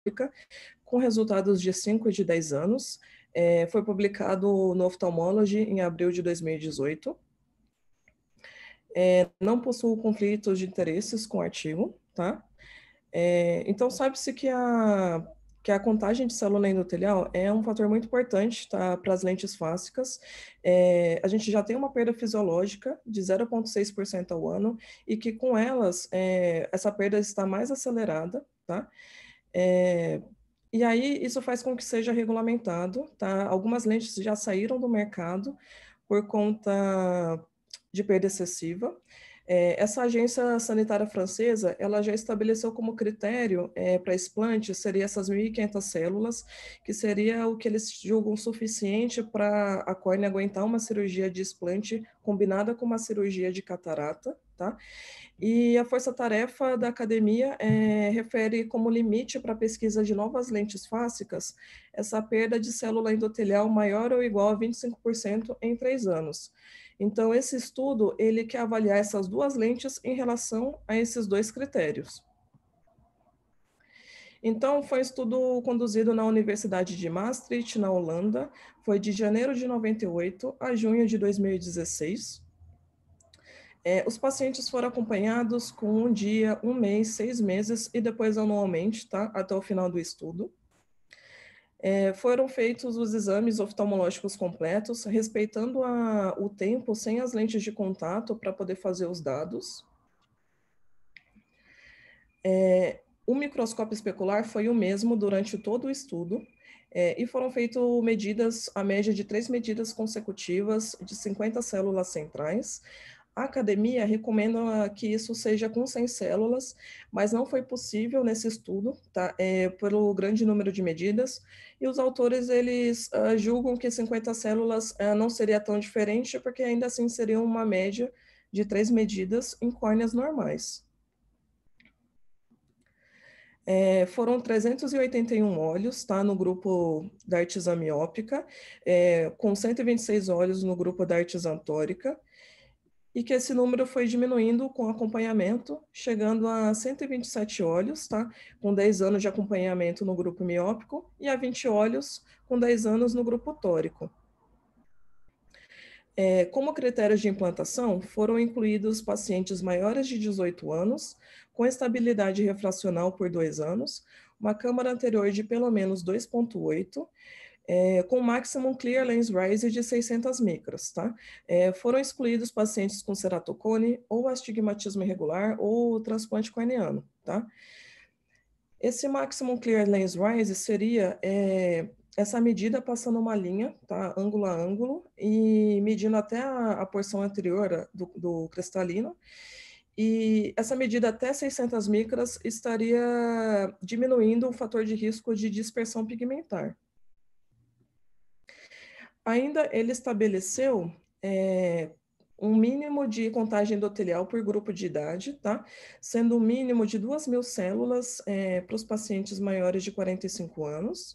com resultados de 5 e de 10 anos. Foi publicado no Ophthalmology em abril de 2018. Não possui conflitos de interesses com o artigo, tá? Então, sabe-se que a contagem de célula endotelial é um fator muito importante, tá, para as lentes fásicas. A gente já tem uma perda fisiológica de 0,6% ao ano e que com elas, essa perda está mais acelerada, tá? E aí isso faz com que seja regulamentado, tá? Algumas lentes já saíram do mercado por conta de perda excessiva. Essa agência sanitária francesa, ela já estabeleceu como critério para explante, seria essas 1.500 células, que seria o que eles julgam suficiente para a córnea aguentar uma cirurgia de explante combinada com uma cirurgia de catarata, tá? E a força-tarefa da academia refere como limite para a pesquisa de novas lentes fásicas essa perda de célula endotelial maior ou igual a 25% em 3 anos. Então, esse estudo, ele quer avaliar essas duas lentes em relação a esses dois critérios. Então, foi um estudo conduzido na Universidade de Maastricht, na Holanda, foi de janeiro de 98 a junho de 2016. Os pacientes foram acompanhados com 1 dia, 1 mês, 6 meses e depois anualmente, tá? Até o final do estudo. Foram feitos os exames oftalmológicos completos, respeitando o tempo sem as lentes de contato para poder fazer os dados. O microscópio especular foi o mesmo durante todo o estudo, e foram feitas medidas, a média de 3 medidas consecutivas de 50 células centrais. A academia recomenda que isso seja com 100 células, mas não foi possível nesse estudo, tá? Pelo grande número de medidas, e os autores, eles julgam que 50 células não seria tão diferente, porque ainda assim seria uma média de 3 medidas em córneas normais. Foram 381 olhos, tá, no grupo da artesã miópica, com 126 olhos no grupo da artesã tórica, e que esse número foi diminuindo com acompanhamento, chegando a 127 olhos, tá, com 10 anos de acompanhamento no grupo miópico, e a 20 olhos com 10 anos no grupo tórico. Como critérios de implantação, foram incluídos pacientes maiores de 18 anos, com estabilidade refracional por 2 anos, uma câmara anterior de pelo menos 2,8, com maximum clear lens rise de 600 micras, tá? Foram excluídos pacientes com ceratocone, ou astigmatismo irregular, ou transplante corneano, tá? Esse maximum clear lens rise seria essa medida passando uma linha, tá, ângulo a ângulo, e medindo até a porção anterior do cristalino, e essa medida até 600 micras estaria diminuindo o fator de risco de dispersão pigmentar. Ainda ele estabeleceu um mínimo de contagem endotelial por grupo de idade, tá? Sendo um mínimo de 2.000 células para os pacientes maiores de 45 anos.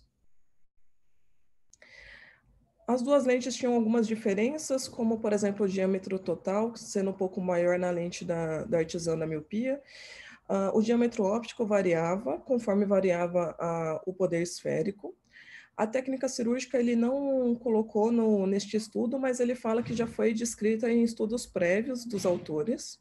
As duas lentes tinham algumas diferenças, como, por exemplo, o diâmetro total, sendo um pouco maior na lente da artesã da miopia. O diâmetro óptico variava, conforme variava o poder esférico. A técnica cirúrgica ele não colocou neste estudo, mas ele fala que já foi descrita em estudos prévios dos autores.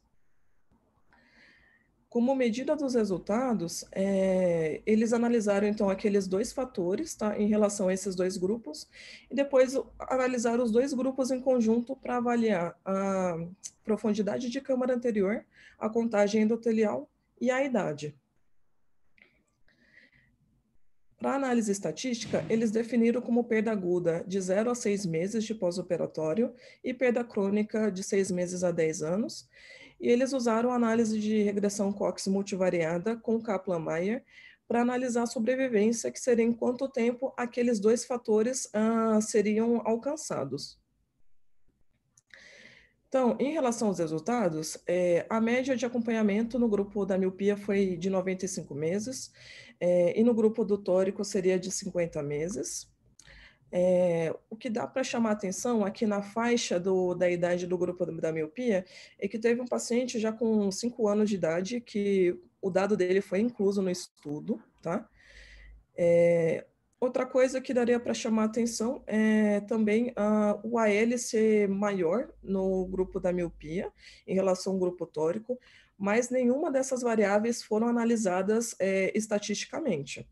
Como medida dos resultados, eles analisaram, então, aqueles dois fatores, tá, em relação a esses dois grupos, e depois analisaram os dois grupos em conjunto para avaliar a profundidade de câmara anterior, a contagem endotelial e a idade. Para análise estatística, eles definiram como perda aguda de 0 a 6 meses de pós-operatório e perda crônica de 6 meses a 10 anos, e eles usaram análise de regressão Cox multivariada com Kaplan-Meier para analisar a sobrevivência, que seria em quanto tempo aqueles dois fatores seriam alcançados. Então, em relação aos resultados, a média de acompanhamento no grupo da miopia foi de 95 meses, e no grupo do tórico seria de 50 meses. O que dá para chamar atenção aqui na faixa da idade do grupo da miopia é que teve um paciente já com 5 anos de idade, que o dado dele foi incluso no estudo, tá? Outra coisa que daria para chamar a atenção é também o AL ser maior no grupo da miopia em relação ao grupo tórico, mas nenhuma dessas variáveis foram analisadas estatisticamente.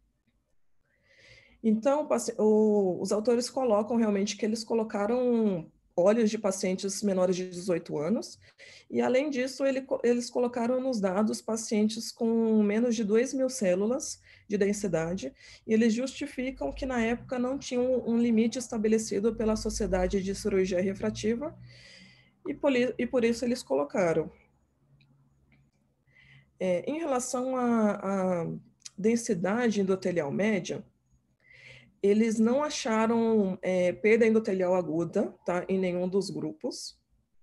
Então, os autores colocam realmente que eles colocaram olhos de pacientes menores de 18 anos, e além disso, eles colocaram nos dados pacientes com menos de 2.000 células de densidade, e eles justificam que na época não tinham um limite estabelecido pela Sociedade de Cirurgia Refrativa, e por isso eles colocaram. Em relação à densidade endotelial média, eles não acharam perda endotelial aguda, tá, em nenhum dos grupos.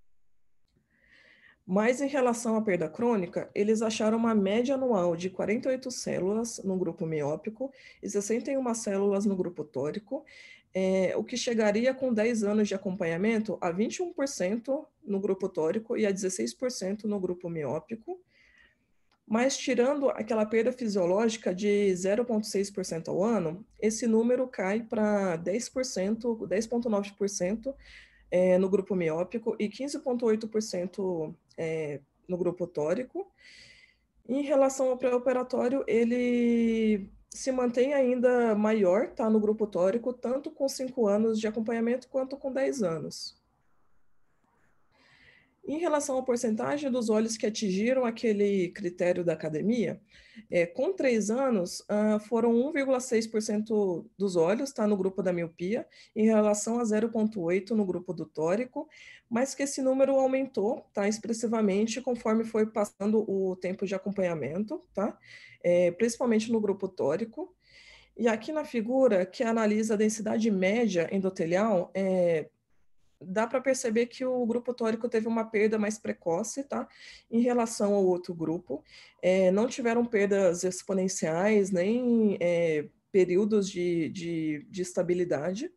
Mas em relação à perda crônica, eles acharam uma média anual de 48 células no grupo miópico e 61 células no grupo tórico, o que chegaria com 10 anos de acompanhamento a 21% no grupo tórico e a 16% no grupo miópico. Mas tirando aquela perda fisiológica de 0,6% ao ano, esse número cai para 10%, 10,9% no grupo miópico e 15,8% no grupo tórico. Em relação ao pré-operatório, ele se mantém ainda maior, tá, no grupo tórico, tanto com 5 anos de acompanhamento quanto com 10 anos. Em relação à porcentagem dos olhos que atingiram aquele critério da academia, com 3 anos, foram 1,6% dos olhos, tá, no grupo da miopia, em relação a 0,8% no grupo do tórico, mas que esse número aumentou, tá, expressivamente conforme foi passando o tempo de acompanhamento, tá, principalmente no grupo tórico. E aqui na figura, que analisa a densidade média endotelial, dá para perceber que o grupo tórico teve uma perda mais precoce, tá? Em relação ao outro grupo. Não tiveram perdas exponenciais, nem períodos de estabilidade.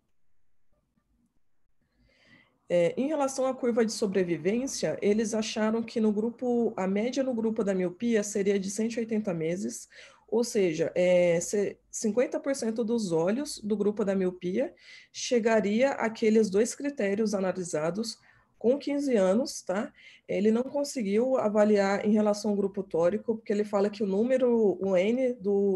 Em relação à curva de sobrevivência, eles acharam que no grupo, a média no grupo da miopia seria de 180 meses, ou seja, 50% dos olhos do grupo da miopia chegaria àqueles 2 critérios analisados com 15 anos, tá? Ele não conseguiu avaliar em relação ao grupo tórico, porque ele fala que o N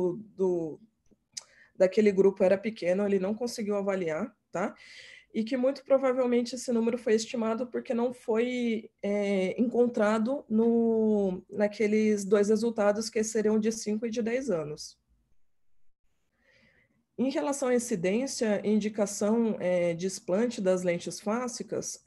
daquele grupo era pequeno, ele não conseguiu avaliar, tá? E que muito provavelmente esse número foi estimado porque não foi encontrado naqueles 2 resultados que seriam de 5 e de 10 anos. Em relação à incidência e indicação de explante das lentes fásicas,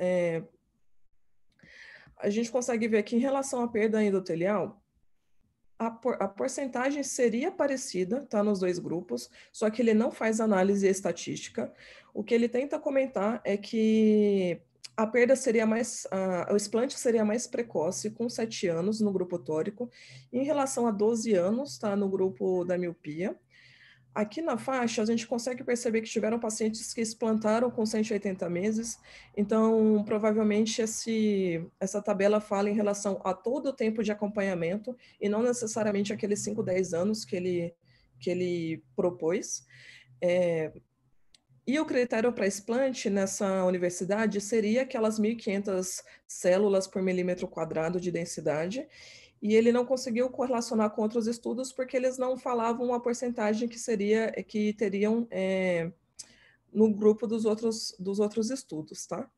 a gente consegue ver que em relação à perda endotelial, a porcentagem seria parecida, tá, nos 2 grupos, só que ele não faz análise estatística. O que ele tenta comentar é que a perda seria o explante seria mais precoce com 7 anos no grupo tórico, em relação a 12 anos, tá, no grupo da miopia. Aqui na faixa, a gente consegue perceber que tiveram pacientes que explantaram com 180 meses, então, provavelmente, essa tabela fala em relação a todo o tempo de acompanhamento e não necessariamente aqueles 5, 10 anos que ele propôs. E o critério para explante nessa universidade seria aquelas 1.500 células por milímetro quadrado de densidade, e ele não conseguiu correlacionar com outros estudos porque eles não falavam a porcentagem que teriam no grupo dos outros estudos, tá?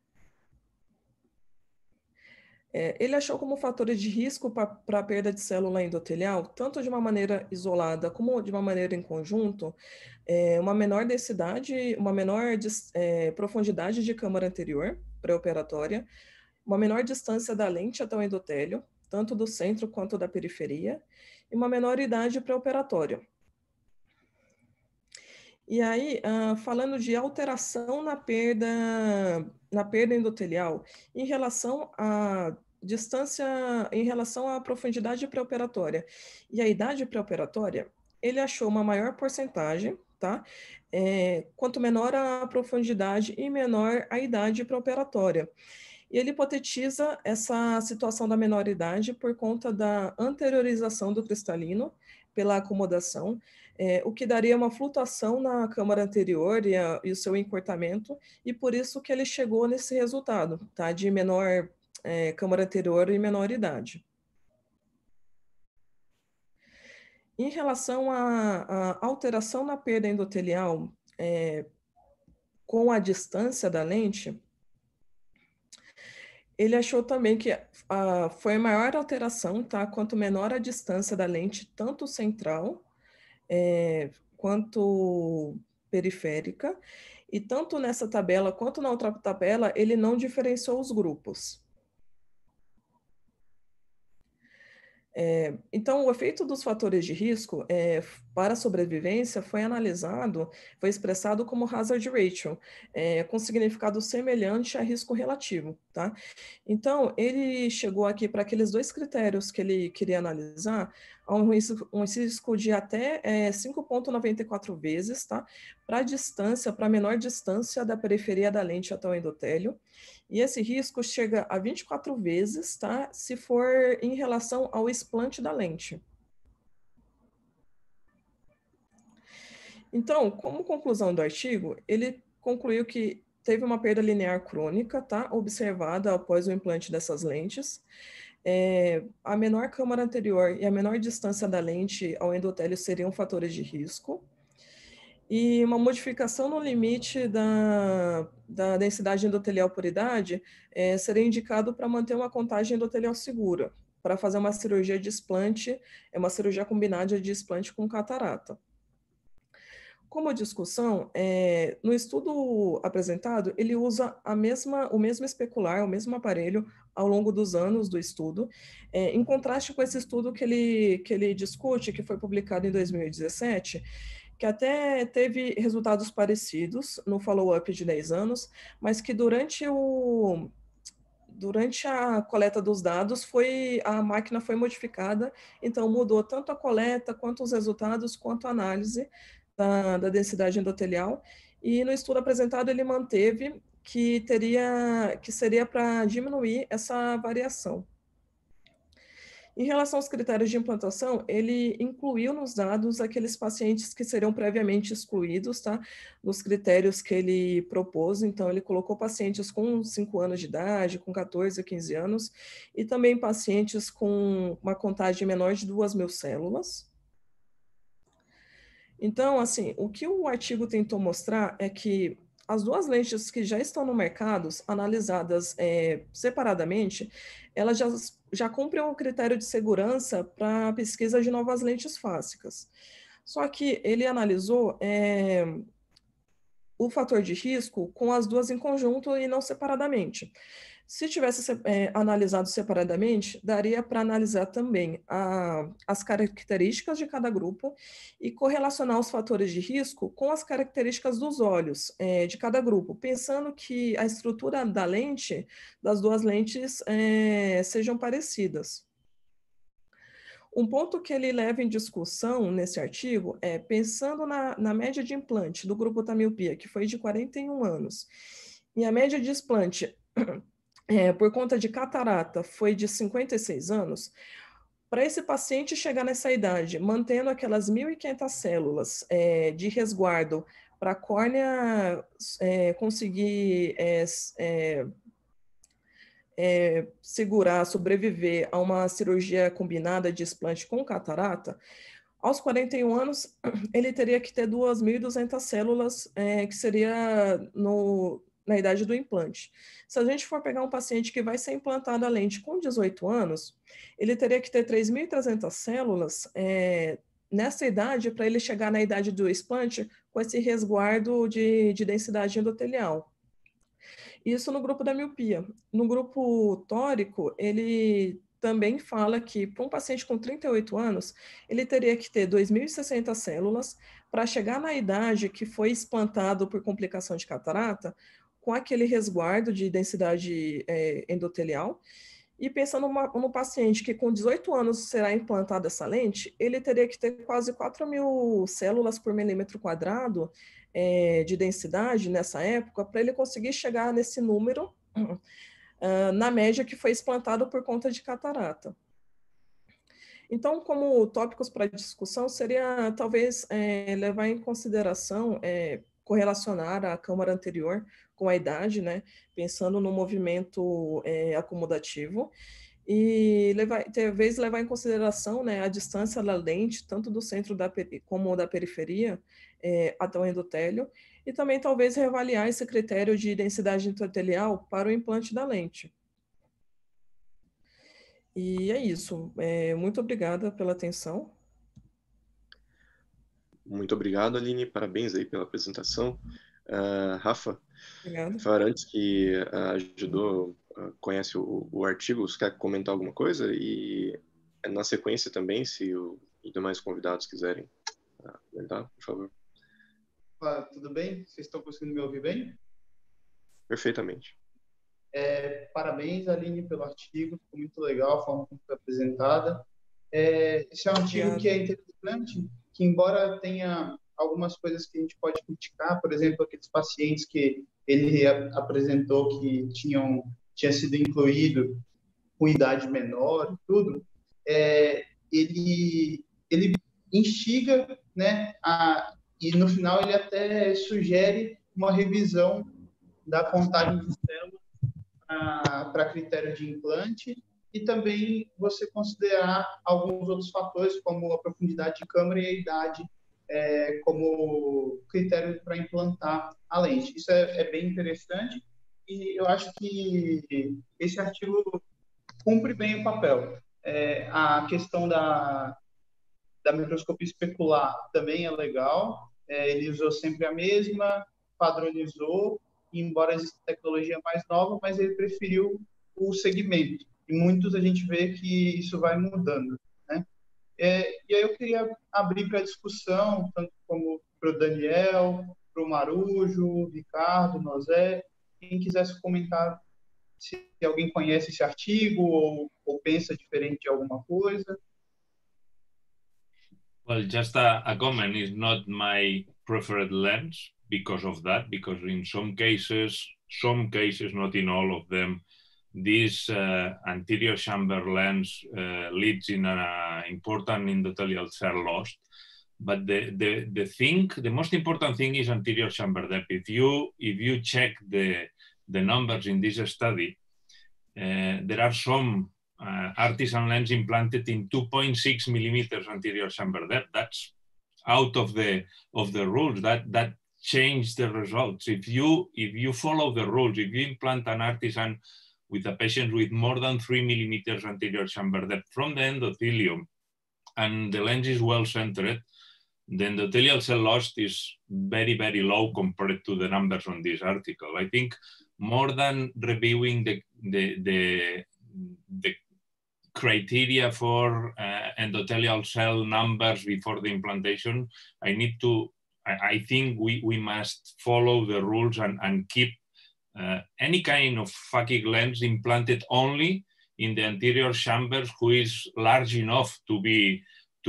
Ele achou como fatores de risco para a perda de célula endotelial, tanto de uma maneira isolada como de uma maneira em conjunto, uma menor densidade, uma menor profundidade de câmara anterior pré-operatória, uma menor distância da lente até o endotélio, tanto do centro quanto da periferia, e uma menor idade pré-operatória. E aí, falando de alteração na perda endotelial, em relação à distância, em relação à profundidade pré-operatória e à idade pré-operatória, ele achou uma maior porcentagem, tá? Quanto menor a profundidade e menor a idade pré-operatória. E ele hipotetiza essa situação da menoridade por conta da anteriorização do cristalino pela acomodação, o que daria uma flutuação na câmara anterior e o seu encurtamento, e por isso que ele chegou nesse resultado, tá? De menor câmara anterior e menor idade. Em relação à alteração na perda endotelial com a distância da lente, ele achou também que foi a maior alteração, tá? Quanto menor a distância da lente, tanto central quanto periférica, e tanto nessa tabela quanto na outra tabela, ele não diferenciou os grupos. Então, o efeito dos fatores de risco para a sobrevivência foi analisado, foi expressado como hazard ratio, com significado semelhante a risco relativo, tá? Então, ele chegou aqui para aqueles dois critérios que ele queria analisar, a um risco de até 5,94 vezes, tá? Para a distância, para a menor distância da periferia da lente até o endotélio, e esse risco chega a 24 vezes, tá? Se for em relação ao explante da lente. Então, como conclusão do artigo, ele concluiu que teve uma perda linear crônica, tá? Observada após o implante dessas lentes. A menor câmara anterior e a menor distância da lente ao endotélio seriam fatores de risco. E uma modificação no limite da densidade endotelial por idade seria indicado para manter uma contagem endotelial segura, para fazer uma cirurgia de explante, uma cirurgia combinada de explante com catarata. Como discussão, no estudo apresentado, ele usa o mesmo especular, o mesmo aparelho ao longo dos anos do estudo, em contraste com esse estudo que ele discute, que foi publicado em 2017, que até teve resultados parecidos no follow-up de 10 anos, mas que durante a coleta dos dados, a máquina foi modificada, então mudou tanto a coleta, quanto os resultados, quanto a análise da densidade endotelial, e no estudo apresentado ele manteve que seria para diminuir essa variação. Em relação aos critérios de implantação, ele incluiu nos dados aqueles pacientes que seriam previamente excluídos, tá? Nos critérios que ele propôs, então ele colocou pacientes com 5 anos de idade, com 14 a 15 anos, e também pacientes com uma contagem menor de 2.000 células. Então, assim, o que o artigo tentou mostrar é que as duas lentes que já estão no mercado, analisadas separadamente, elas já cumprem o critério de segurança para a pesquisa de novas lentes fásicas. Só que ele analisou o fator de risco com as duas em conjunto e não separadamente. Se tivesse analisado separadamente, daria para analisar também as características de cada grupo e correlacionar os fatores de risco com as características dos olhos de cada grupo, pensando que a estrutura da lente, das duas lentes, sejam parecidas. Um ponto que ele leva em discussão nesse artigo é, pensando na média de implante do grupo da miopia, que foi de 41 anos, e a média de explante por conta de catarata foi de 56 anos, para esse paciente chegar nessa idade, mantendo aquelas 1.500 células de resguardo para a córnea conseguir segurar, sobreviver a uma cirurgia combinada de explante com catarata, aos 41 anos, ele teria que ter 2.200 células, que seria na idade do implante. Se a gente for pegar um paciente que vai ser implantado a lente com 18 anos, ele teria que ter 3.300 células nessa idade para ele chegar na idade do explante com esse resguardo de densidade endotelial. Isso no grupo da miopia. No grupo tórico, ele também fala que para um paciente com 38 anos, ele teria que ter 2.060 células para chegar na idade que foi explantado por complicação de catarata, com aquele resguardo de densidade endotelial. E pensando no paciente que com 18 anos será implantada essa lente, ele teria que ter quase 4.000 células por milímetro quadrado de densidade nessa época, para ele conseguir chegar nesse número na média que foi explantado por conta de catarata. Então, como tópicos para discussão, seria talvez levar em consideração, correlacionar a câmara anterior com a idade, né? Pensando no movimento acomodativo, e talvez levar em consideração, né, a distância da lente, tanto do centro como da periferia, até o endotélio, e também talvez reavaliar esse critério de densidade endotelial para o implante da lente. E é isso. Muito obrigada pela atenção. Muito obrigado, Aline. Parabéns aí pela apresentação. Rafa, Obrigada. Farantes, que ajudou, conhece o artigo, você quer comentar alguma coisa? E na sequência também, se os demais convidados quiserem comentar, por favor. Tudo bem? Vocês estão conseguindo me ouvir bem? Perfeitamente. Parabéns, Aline, pelo artigo. Ficou muito legal a forma como foi apresentada. Esse é um artigo que é interessante, que embora tenha algumas coisas que a gente pode criticar, por exemplo, aqueles pacientes que ele apresentou que tinha sido incluído com idade menor e tudo, ele instiga, né, e no final ele até sugere uma revisão da contagem de células para critério de implante e também você considerar alguns outros fatores, como a profundidade de câmara e a idade, como critério para implantar a lente. Isso é bem interessante e eu acho que esse artigo cumpre bem o papel. A questão da microscopia especular também é legal. Ele usou sempre a mesma, padronizou, embora exista tecnologia mais nova, mas ele preferiu o segmento. E muitos a gente vê que isso vai mudando, né? E aí eu queria abrir para discussão, tanto como para o Daniel, para o Marujo, Ricardo, Nozé, quem quisesse comentar se alguém conhece esse artigo ou pensa diferente de alguma coisa. Well, just a comment, is not my preferred lens because of that, because in some cases, not in all of them, this anterior chamber lens leads in an important endothelial cell loss. But the most important thing is anterior chamber depth. If you check the numbers in this study, there are some artisan lens implanted in 2.6 millimeters anterior chamber depth. That's out of the rules. That changed the results. If you follow the rules, if you implant an artisan with a patient with more than 3 millimeters anterior chamber depth from the endothelium, and the lens is well centered, the endothelial cell loss is very, very low compared to the numbers on this article. I think more than reviewing the criteria for endothelial cell numbers before the implantation, I think we must follow the rules and keep any kind of phakic lens implanted only in the anterior chambers who is large enough to be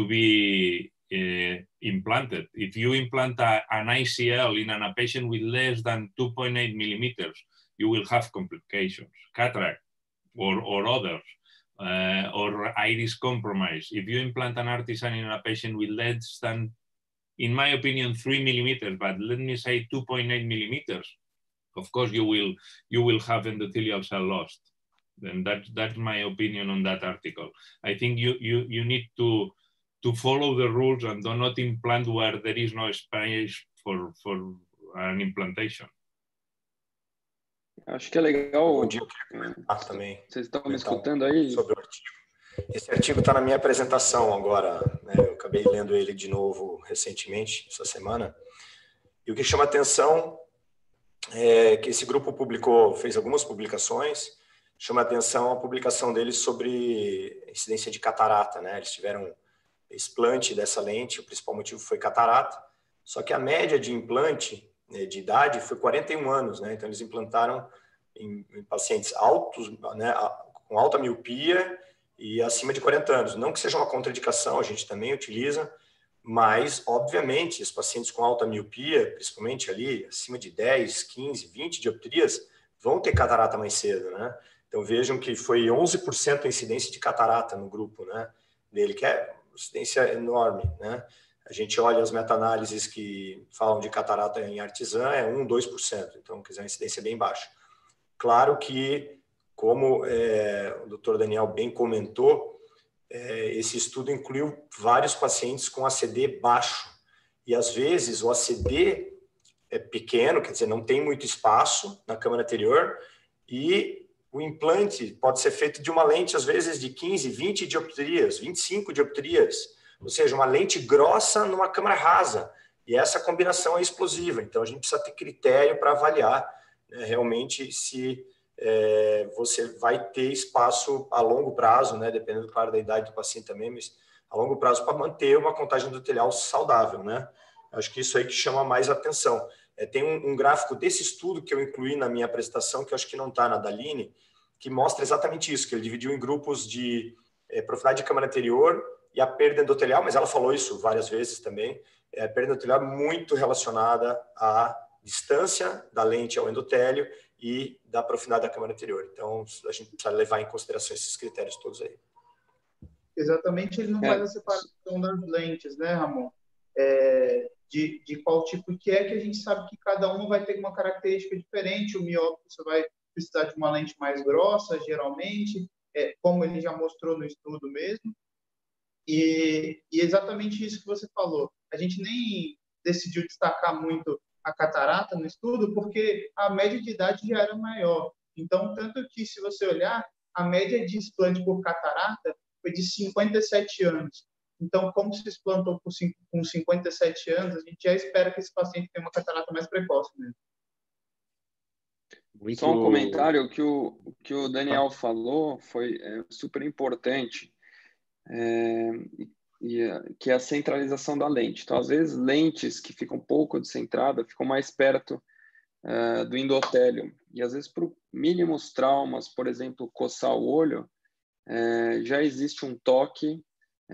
implanted. If you implant an ICL in a patient with less than 2.8 millimeters, you will have complications, cataract or others, or iris compromise. If you implant an artisan in a patient with less than, in my opinion, 3 millimeters, but let me say 2.8 millimeters, of course you will have endothelial cell loss. And that's my opinion on that article. I think you need to follow the rules and do not implant where there is no space for an implantation. Acho que é legal. Bom dia, eu queria comentar também. Vocês estão me escutando aí? Sobre o artigo. Esse artigo está na minha apresentação agora, né? Eu acabei lendo ele de novo recentemente, essa semana. E o que chama atenção é que esse grupo fez algumas publicações, chama atenção a publicação deles sobre incidência de catarata, né? Eles tiveram explante dessa lente, o principal motivo foi catarata, só que a média de implante, né, de idade foi 41 anos, né? Então eles implantaram em pacientes altos, né, com alta miopia e acima de 40 anos. Não que seja uma contraindicação, a gente também utiliza, mas, obviamente, os pacientes com alta miopia, principalmente ali acima de 10, 15, 20 dioptrias, vão ter catarata mais cedo, né? Então vejam que foi 11% a incidência de catarata no grupo, né? dele, que é uma incidência enorme, né? A gente olha as meta-análises que falam de catarata em artesã, é 1, 2%, então, quer dizer, uma incidência bem baixa. Claro que, como o Dr. Daniel bem comentou, esse estudo incluiu vários pacientes com ACD baixo, e às vezes o ACD é pequeno, quer dizer, não tem muito espaço na câmara anterior, e o implante pode ser feito de uma lente, às vezes, de 15, 20 dioptrias, 25 dioptrias, ou seja, uma lente grossa numa câmara rasa, e essa combinação é explosiva, então a gente precisa ter critério para avaliar, né, realmente se você vai ter espaço a longo prazo, né, dependendo, claro, da idade do paciente também, mas a longo prazo para manter uma contagem endotelial saudável, né? Acho que isso aí que chama mais atenção. Tem um gráfico desse estudo que eu incluí na minha apresentação, que eu acho que não está na Daline, que mostra exatamente isso, que ele dividiu em grupos de profundidade de câmara anterior e a perda endotelial, mas ela falou isso várias vezes também, a perda endotelial muito relacionada à distância da lente ao endotélio e da profundidade da câmara anterior. Então, a gente precisa levar em consideração esses critérios todos aí. Exatamente, ele não faz a separação das lentes, né, Ramon? De qual tipo que é, que a gente sabe que cada uma vai ter uma característica diferente. O miópico você vai precisar de uma lente mais grossa, geralmente, como ele já mostrou no estudo mesmo. E exatamente isso que você falou. A gente nem decidiu destacar muito a catarata no estudo, porque a média de idade já era maior. Então, tanto que, se você olhar, a média de explante por catarata foi de 57 anos. Então, como se explantou com 57 anos, a gente já espera que esse paciente tenha uma catarata mais precoce mesmo. Muito... Só um comentário que o Daniel falou foi super importante, que é a centralização da lente. Então, às vezes, lentes que ficam um pouco descentradas ficam mais perto do endotélio. E, às vezes, para mínimos traumas, por exemplo, coçar o olho, já existe um toque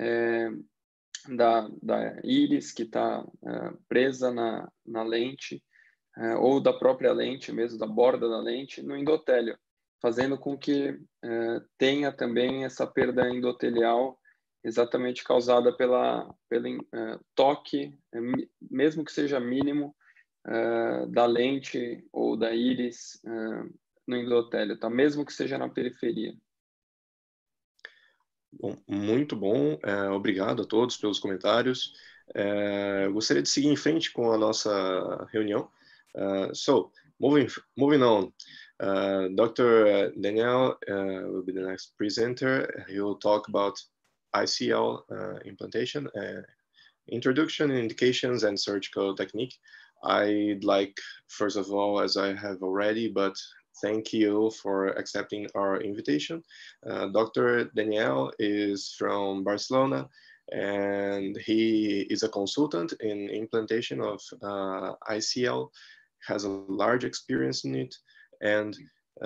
da íris que está presa na lente, ou da própria lente mesmo, da borda da lente, no endotélio, fazendo com que tenha também essa perda endotelial exatamente causada pelo toque, mesmo que seja mínimo, da lente ou da íris no endotélio, tá? Mesmo que seja na periferia. Bom, muito bom. Obrigado a todos pelos comentários. Eu gostaria de seguir em frente com a nossa reunião. So, moving on, Dr. Daniel will be the next presenter. He will talk about ICL implantation, introduction, indications, and surgical technique. I'd like, first of all, as I have already, but thank you for accepting our invitation. Dr. Daniel is from Barcelona, and he is a consultant in implantation of ICL, has a large experience in it, and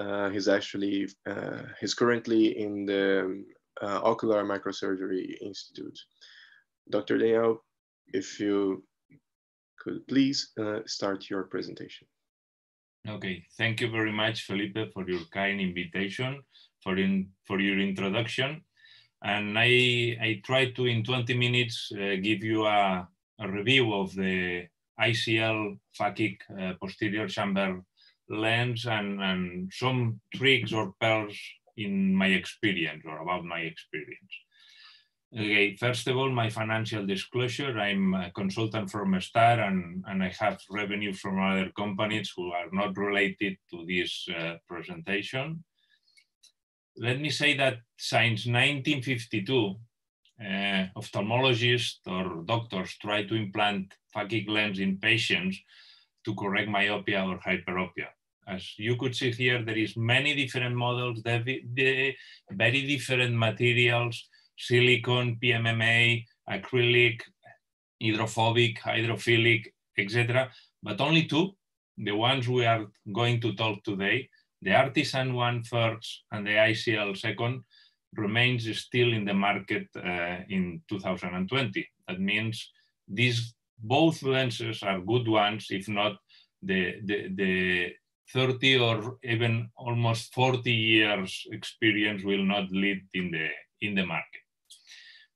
he's currently in the Ocular Microsurgery Institute. Dr. Daniel, if you could please start your presentation. Okay, thank you very much, Felipe, for your kind invitation, for your introduction. And I try to, in 20 minutes, give you a review of the ICL phakic posterior chamber lens and some tricks or pearls in my experience, or about my experience. Okay, first of all, my financial disclosure. I'm a consultant from STAR, and I have revenue from other companies who are not related to this presentation. Let me say that since 1952, ophthalmologists or doctors try to implant phakic lens in patients to correct myopia or hyperopia. As you could see here, there is many different models, very different materials, silicone, PMMA, acrylic, hydrophobic, hydrophilic, etc. But only two, the ones we are going to talk today, the Artisan one first and the ICL second, remains still in the market in 2020. That means both lenses are good ones, if not the 30 or even almost 40 years experience will not lead in the market.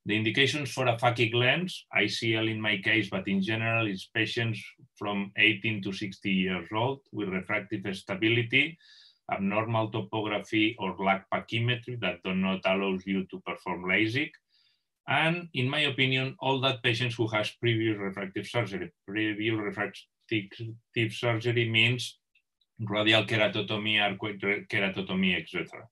The indications for a phakic lens, ICL in my case, but in general, is patients from 18 to 60 years old with refractive stability, abnormal topography or lack pachymetry that do not allow you to perform LASIK. And in my opinion, all that patients who has previous refractive surgery. Previous refractive surgery means radial keratotomy, arcuate keratotomy, etc.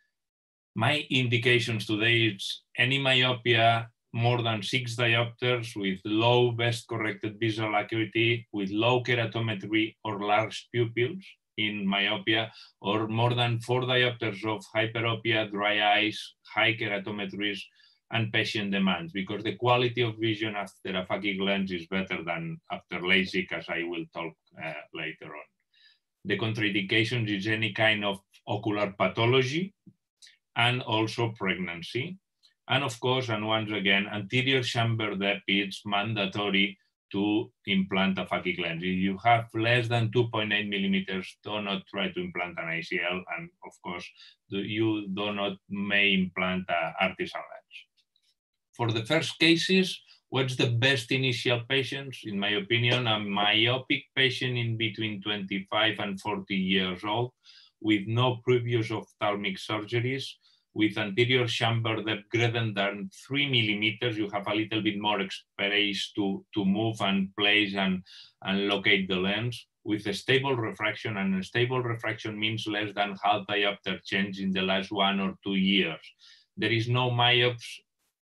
My indications today is any myopia more than 6 diopters with low best corrected visual acuity, with low keratometry or large pupils in myopia, or more than 4 diopters of hyperopia, dry eyes, high keratometries, and patient demands, because the quality of vision after a phakic lens is better than after LASIK, as I will talk later on. The contraindications is any kind of ocular pathology, and also pregnancy. And of course, and once again, anterior chamber depth is mandatory to implant a phakic lens. If you have less than 2.8 millimeters, do not try to implant an ICL. And of course, you do not may implant an artisan lens. For the first cases, what's the best initial patients? In my opinion, a myopic patient in between 25 and 40 years old with no previous ophthalmic surgeries, with anterior chamber depth greater than 3 millimeters, you have a little bit more space to move and place and locate the lens, with a stable refraction. And a stable refraction means less than half diopter change in the last 1 or 2 years. There is no myopes,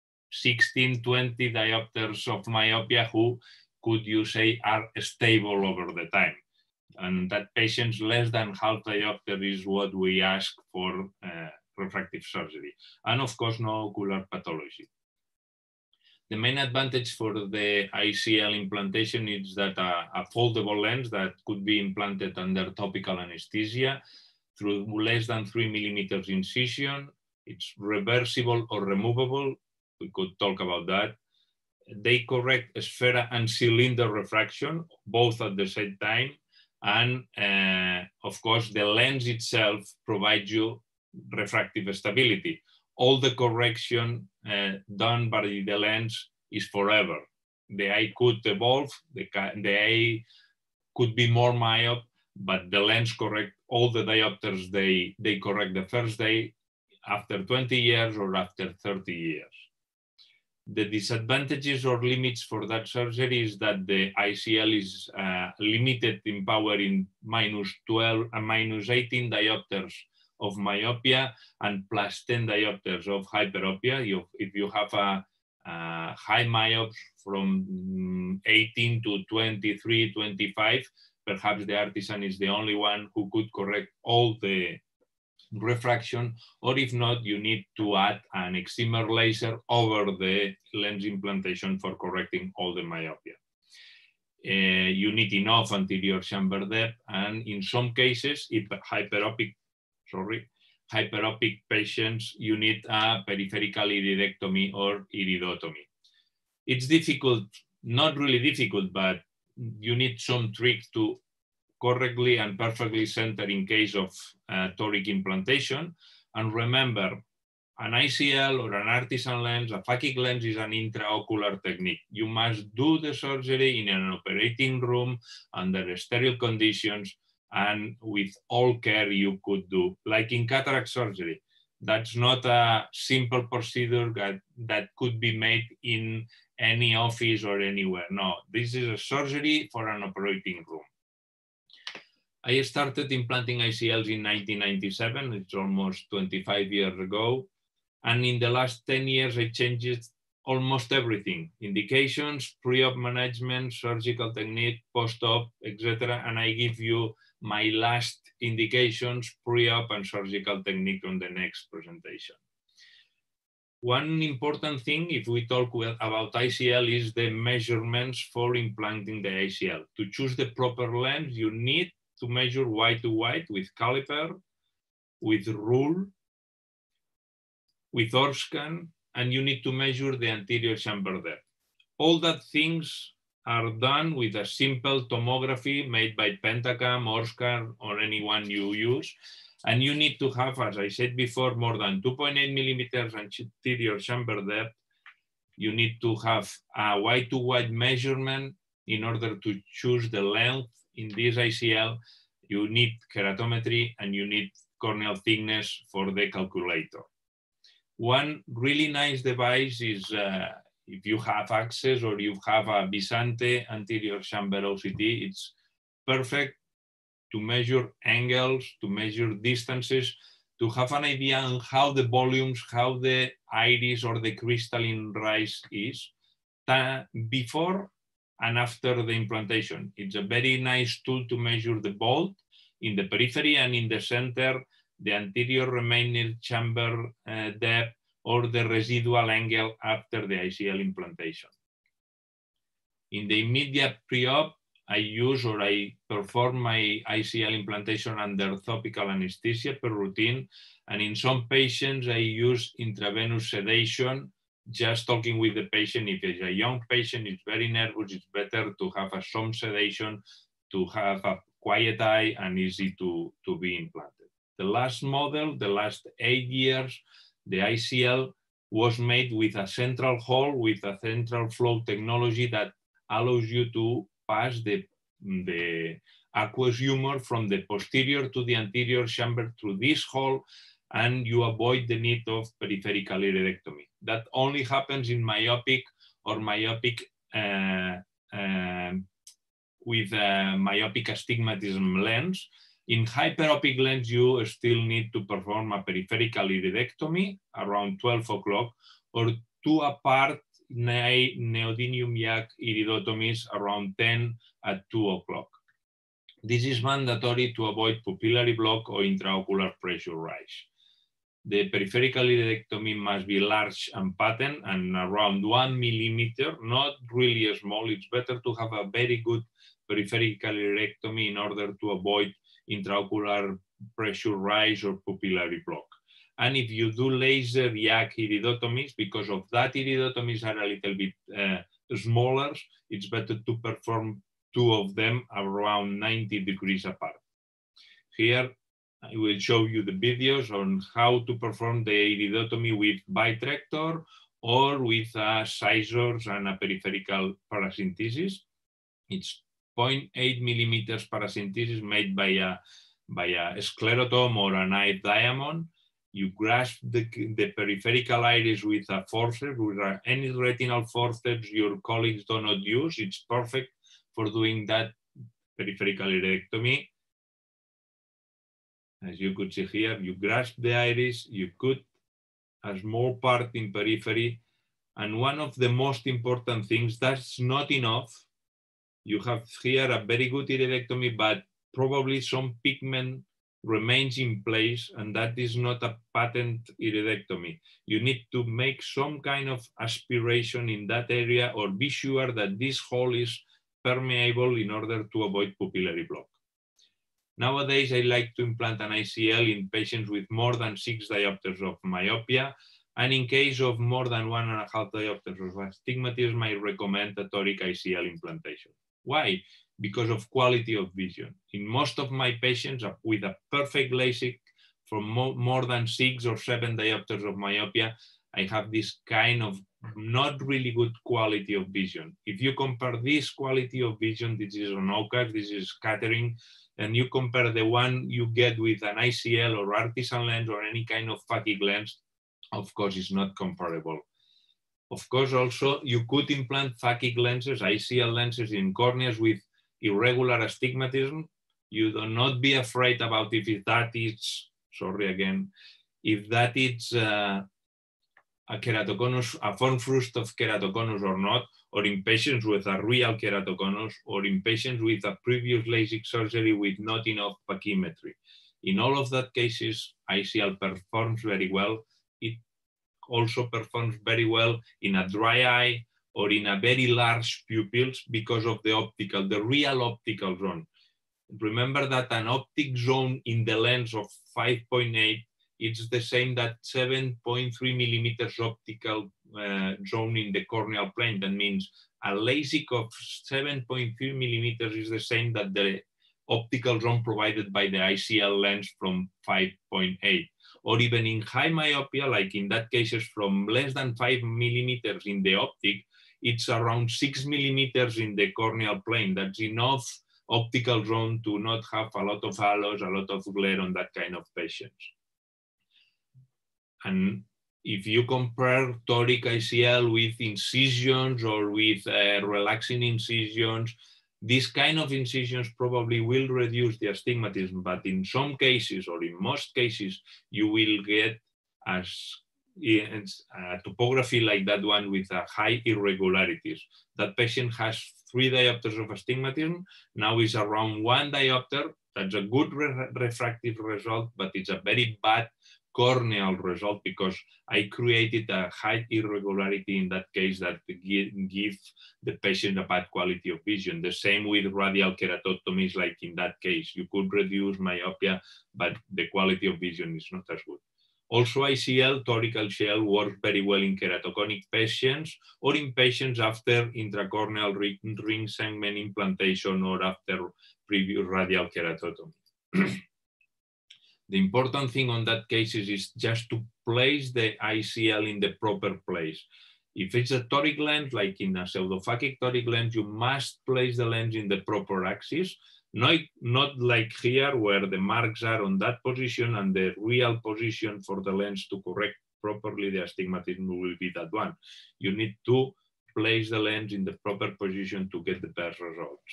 16, 20 diopters of myopia who could you say are stable over the time. And that patients less than half diopter is what we ask for refractive surgery. And of course, no ocular pathology. The main advantage for the ICL implantation is that a foldable lens that could be implanted under topical anesthesia through less than 3 millimeters incision. It's reversible or removable. We could talk about that. They correct sphere and cylinder refraction, both at the same time. And of course, the lens itself provides you refractive stability. All the correction done by the lens is forever. The eye could evolve, the eye could be more myope, but the lens correct all the diopters they correct the first day, after 20 years or after 30 years. The disadvantages or limits for that surgery is that the ICL is limited in power in -12 and -18 diopters of myopia and +10 diopters of hyperopia. If you have a high myopes from 18 to 23, 25, perhaps the artisan is the only one who could correct all the refraction, or if not, you need to add an excimer laser over the lens implantation for correcting all the myopia. You need enough anterior chamber depth, and in some cases, if hyperopic patients, you need a peripheral iridectomy or iridotomy. It's difficult, not really difficult, but you need some tricks to correctly and perfectly center in case of toric implantation. And remember, an ICL or an artisan lens, a phakic lens is an intraocular technique. You must do the surgery in an operating room under sterile conditions and with all care you could do, like in cataract surgery. That's not a simple procedure that could be made in any office or anywhere. No, this is a surgery for an operating room. I started implanting ICLs in 1997, it's almost 25 years ago. And in the last 10 years, I changed almost everything: indications, pre-op management, surgical technique, post-op, etc. And I give you my last indications, pre-op and surgical technique on the next presentation. One important thing, if we talk about ICL, is the measurements for implanting the ICL. To choose the proper lens, you need to measure white to white with caliper, with rule, with ORSCAN, and you need to measure the anterior chamber depth. All that things are done with a simple tomography made by Pentacam, ORSCAN, or anyone you use. And you need to have, as I said before, more than 2.8 millimeters anterior chamber depth, you need to have a wide-to-wide measurement in order to choose the length. In this ICL, you need keratometry and you need corneal thickness for the calculator. One really nice device is if you have access or you have a Visante anterior chamber OCT, it's perfect to measure angles, to measure distances, to have an idea on how the volumes, how the iris or the crystalline rise is before and after the implantation. It's a very nice tool to measure the bolt in the periphery and in the center, the anterior remaining chamber depth or the residual angle after the ICL implantation. In the immediate pre-op, I use or I perform my ICL implantation under topical anesthesia per routine. And in some patients, I use intravenous sedation, just talking with the patient. If it's a young patient, it's very nervous, it's better to have some sedation, to have a quiet eye and easy to be implanted. The last model, the last 8 years, the ICL was made with a central hole, with a central flow technology that allows you to pass the aqueous humor from the posterior to the anterior chamber through this hole, and you avoid the need of peripheral iridectomy. That only happens in myopic or myopic with myopic astigmatism lens. In hyperopic lens, you still need to perform a peripheral iridectomy around 12 o'clock or 2 apart neodymium YAG iridotomies around 10 at 2 o'clock. This is mandatory to avoid pupillary block or intraocular pressure rise. The peripheral iridectomy must be large and patent and around 1 millimeter, not really small. It's better to have a very good peripheral iridectomy in order to avoid intraocular pressure rise or pupillary block. And if you do laser YAG iridotomies, because of that iridotomies are a little bit smaller, it's better to perform 2 of them around 90 degrees apart. Here, I will show you the videos on how to perform the iridotomy with vitrector or with scissors and a peripheral paracentesis. It's 0.8 millimeters paracentesis made by a sclerotome or an eye diamond. You grasp the peripheral iris with a forceps, with any retinal forceps your colleagues do not use. It's perfect for doing that peripheral iridectomy. As you could see here, you grasp the iris, you cut a small part in periphery, and one of the most important things, that's not enough. You have here a very good iridectomy, but probably some pigment remains in place, and that is not a patent iridectomy. You need to make some kind of aspiration in that area or be sure that this hole is permeable in order to avoid pupillary block. Nowadays, I like to implant an ICL in patients with more than 6 diopters of myopia, and in case of more than 1.5 diopters of astigmatism, I recommend a toric ICL implantation. Why? Because of quality of vision. In most of my patients with a perfect LASIK for more than 6 or 7 diopters of myopia, I have this kind of not really good quality of vision. If you compare this quality of vision, this is on OCAS, this is scattering, and you compare the one you get with an ICL or artisan lens or any kind of phakic lens, of course, it's not comparable. Of course, also, you could implant phakic lenses, ICL lenses in corneas with irregular astigmatism. You do not be afraid about if that is, sorry again, if that is a keratoconus, a form fruit of keratoconus or not, or in patients with a real keratoconus, or in patients with a previous LASIK surgery with not enough pachymetry. In all of that cases, ICL performs very well. It also performs very well in a dry eye or in a very large pupils because of the real optical zone. Remember that an optic zone in the lens of 5.8, it's the same that 7.3 millimeters optical zone in the corneal plane. That means a LASIK of 7.3 millimeters is the same that the optical zone provided by the ICL lens from 5.8, or even in high myopia, like in that cases from less than 5 millimeters in the optic, it's around 6 millimeters in the corneal plane. That's enough optical zone to not have a lot of halos, a lot of glare on that kind of patients. And if you compare toric ICL with incisions or with relaxing incisions, these kind of incisions probably will reduce the astigmatism, but in some cases, or in most cases, you will get a topography like that one with a high irregularities. That patient has 3 diopters of astigmatism, now is around 1 diopter. That's a good refractive result, but it's a very bad corneal result because I created a high irregularity in that case that gives the patient a bad quality of vision. The same with radial keratotomies, like in that case, you could reduce myopia, but the quality of vision is not as good. Also, ICL, toric ICL, works very well in keratoconic patients or in patients after intracorneal ring segment implantation or after previous radial keratotomy. The important thing on that case is just to place the ICL in the proper place. If it's a toric lens, like in a pseudophakic toric lens, you must place the lens in the proper axis, not like here where the marks are on that position and the real position for the lens to correct properly the astigmatism will be that one. You need to place the lens in the proper position to get the best results.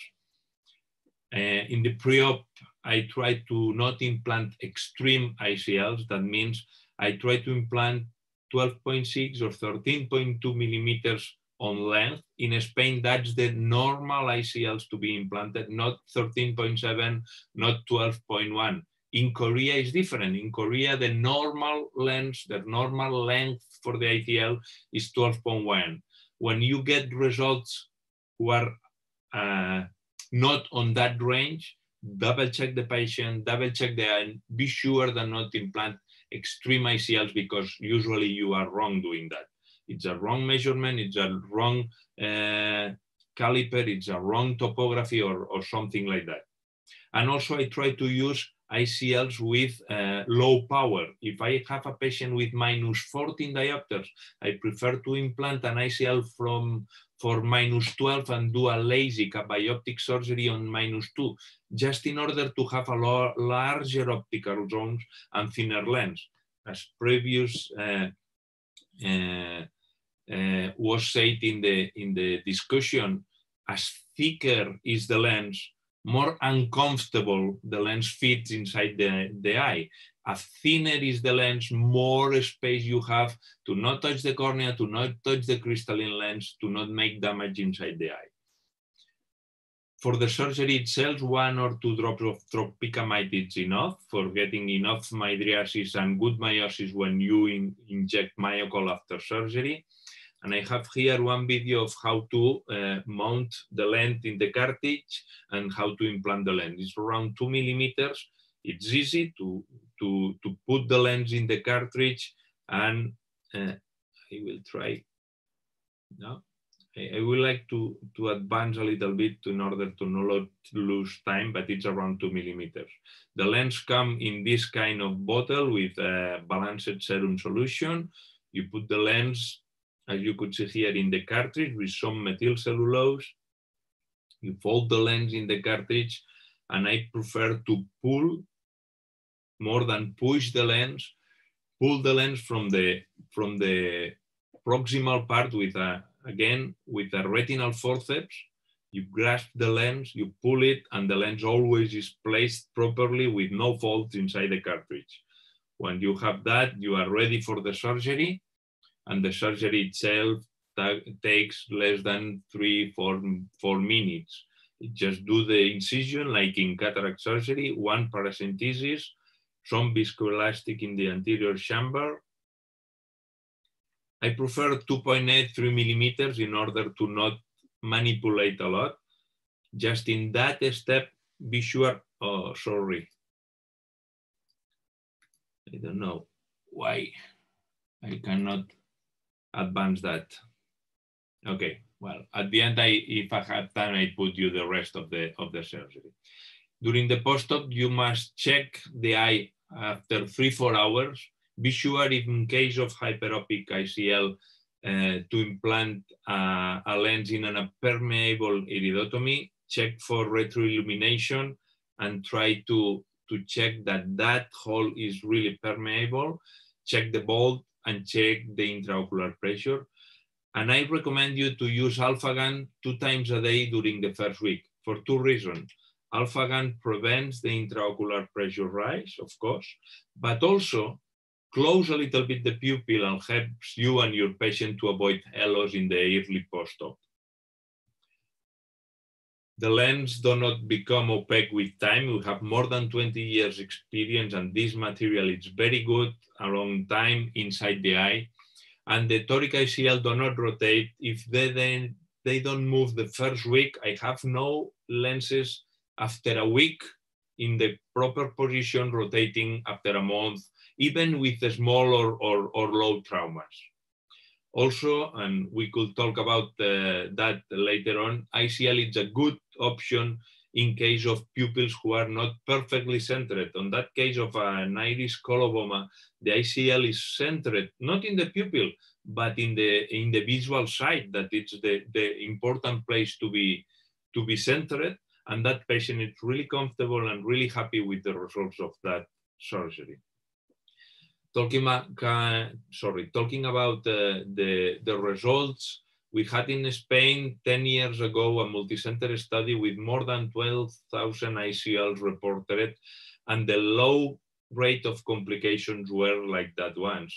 In the pre-op, I try to not implant extreme ICLs. That means I try to implant 12.6 or 13.2 millimeters on length. In Spain, that's the normal ICLs to be implanted, not 13.7, not 12.1. In Korea, it's different. In Korea, the normal lens, the normal length for the ICL is 12.1. When you get results who are not on that range, double check the patient, double check the eye, be sure that not implant extreme ICLs because usually you are wrong doing that. It's a wrong measurement, it's a wrong caliper, it's a wrong topography or something like that. And also I try to use ICLs with low power. If I have a patient with minus 14 diopters, I prefer to implant an ICL for minus 12 and do a LASIK, a bioptic surgery on minus 2, just in order to have a larger optical zones and thinner lens. As previous was said in the discussion, as thicker is the lens, more uncomfortable the lens fits inside the eye. As thinner is the lens, more space you have to not touch the cornea, to not touch the crystalline lens, to not make damage inside the eye. For the surgery itself, 1 or 2 drops of tropicamide is enough for getting enough mydriasis and good meiosis when you inject Myocol after surgery. And I have here one video of how to mount the lens in the cartridge and how to implant the lens. It's around 2 millimeters. It's easy to put the lens in the cartridge, and I will try. No, I would like to advance a little bit in order to not lose time, but it's around 2 millimeters. The lens comes in this kind of bottle with a balanced serum solution. You put the lens, as you could see here, in the cartridge with some methyl cellulose. You fold the lens in the cartridge, and I prefer to pull more than push the lens. Pull the lens from the proximal part with a retinal forceps. You grasp the lens, you pull it, and the lens always is placed properly with no folds inside the cartridge. When you have that, you are ready for the surgery, and the surgery itself takes less than 3-4 minutes. You just do the incision like in cataract surgery, 1 paracentesis, some viscoelastic in the anterior chamber. I prefer 2.8, 3 millimeters in order to not manipulate a lot. Just in that step, be sure, oh, sorry. I don't know why I cannot advance that. Okay, well, at the end, if I have time, I put you the rest of the surgery. During the post-op, you must check the eye after 3-4 hours. Be sure if in case of hyperopic ICL to implant a lens in a permeable iridotomy, check for retroillumination and try to check that hole is really permeable, check the bulb and check the intraocular pressure. And I recommend you to use Alphagan 2 times a day during the first week for 2 reasons. Alphagan prevents the intraocular pressure rise, of course, but also close a little bit the pupil and helps you and your patient to avoid halos in the early post-op. The lens do not become opaque with time. We have more than 20 years experience and this material is very good a long time inside the eye. And the toric ICL do not rotate. If they don't move the first week, I have no lenses after a week in the proper position rotating after a month, even with the small or low traumas. Also, and we could talk about that later on, ICL is a good option in case of pupils who are not perfectly centered. On that case of an iris coloboma, the ICL is centered, not in the pupil, but in the visual side, that it's the important place to be centered. And that patient is really comfortable and really happy with the results of that surgery. Talking about the results, we had in Spain 10 years ago a multicenter study with more than 12,000 ICLs reported, and the low rate of complications were like that ones.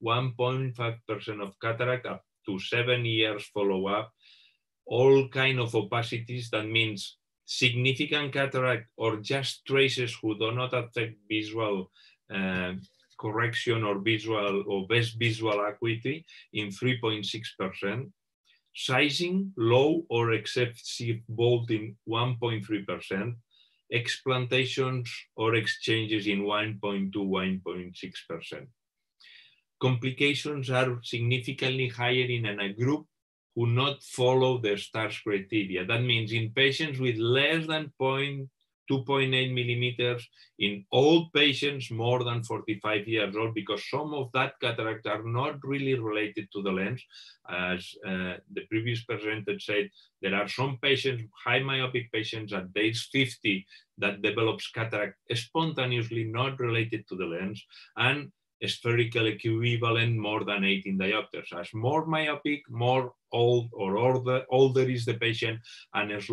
1.5% of cataract up to 7 years follow-up, all kind of opacities, that means significant cataract or just traces who do not affect visual correction or best visual acuity in 3.6%, sizing low or excessive bulb in 1.3%, explantations or exchanges in 1.2, 1.6%. Complications are significantly higher in a group who not follow the STARS criteria. That means in patients with less than 2.8 millimeters, in old patients more than 45 years old, because some of that cataract are not really related to the lens. As the previous presenter said, there are some patients, high myopic patients at age 50 that develops cataract spontaneously, not related to the lens, and spherical equivalent more than 18 diopters. As more myopic, more old or older is the patient, and as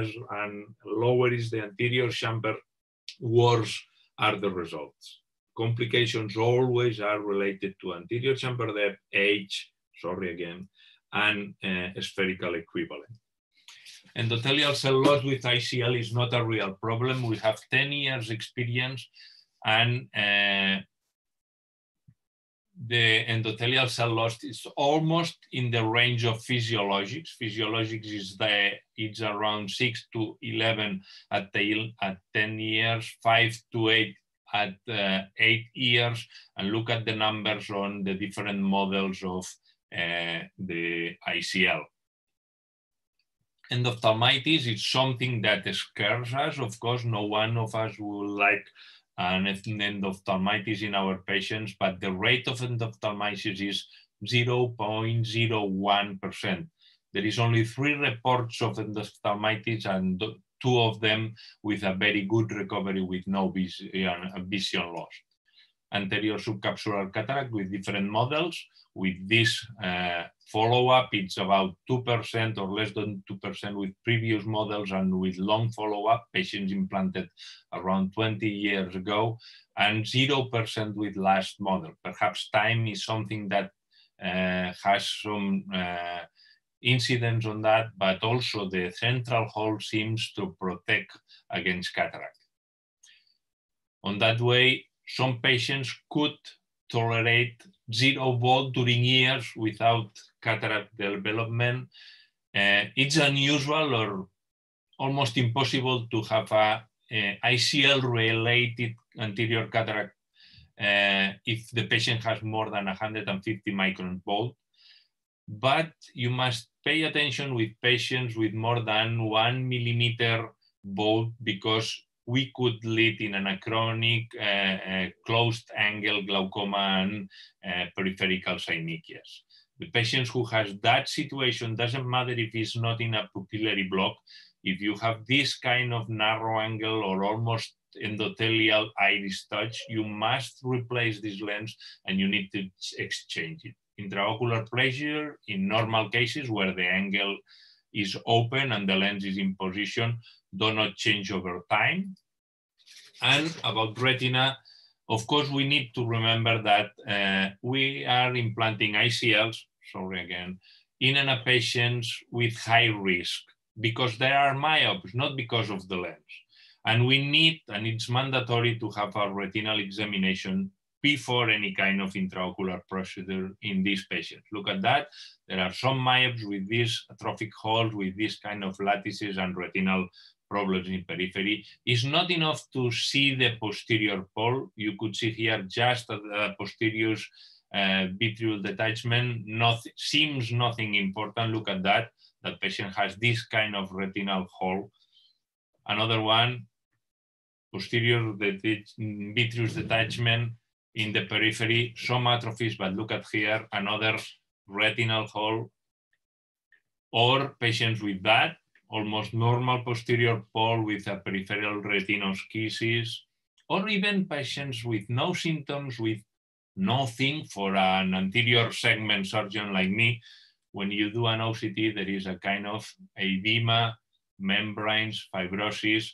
lower is the anterior chamber, worse are the results. Complications always are related to anterior chamber depth, age, and spherical equivalent. Endothelial cell loss with ICL is not a real problem. We have 10 years experience, and the endothelial cell loss is almost in the range of physiologics. Physiologics is it's around 6 to 11 at 10 years, 5 to 8 at 8 years, and look at the numbers on the different models of the ICL. Endophthalmitis is something that scares us. Of course, no one of us would like an endophthalmitis in our patients, but the rate of endophthalmitis is 0.01%. There is only 3 reports of endophthalmitis, and 2 of them with a very good recovery with no vision loss. Anterior subcapsular cataract with different models. With this follow-up, it's about 2% or less than 2% with previous models, and with long follow-up, patients implanted around 20 years ago, and 0% with last model. Perhaps time is something that has some incidence on that, but also the central hole seems to protect against cataract. On that way, some patients could tolerate 0 volt during years without cataract development. It's unusual or almost impossible to have a ICL-related anterior cataract if the patient has more than 150 micron bulb. But you must pay attention with patients with more than 1 millimeter bulb, because we could lead in anachronic closed angle glaucoma and peripheral synechias. The patients who has that situation, doesn't matter if it's not in a pupillary block, if you have this kind of narrow angle or almost endothelial iris touch, you must replace this lens and you need to exchange it. Intraocular pressure in normal cases where the angle is open and the lens is in position do not change over time. And about retina, of course, we need to remember that we are implanting ICLs, in a patients with high risk because there are myopes, not because of the lens. And we need, and it's mandatory to have a retinal examination before any kind of intraocular procedure in these patients. Look at that. There are some myopes with these atrophic holes, with this kind of lattices and retinal problems in periphery. It's not enough to see the posterior pole. You could see here just the posterior vitreous detachment. Seems nothing important. Look at that. That patient has this kind of retinal hole. Another one, posterior vitreous detachment in the periphery, some atrophies, but look at here, another retinal hole. Or patients with that, almost normal posterior pole with a peripheral retinoschisis, or even patients with no symptoms, with nothing for an anterior segment surgeon like me. When you do an OCT, there is a kind of edema, membranes, fibrosis,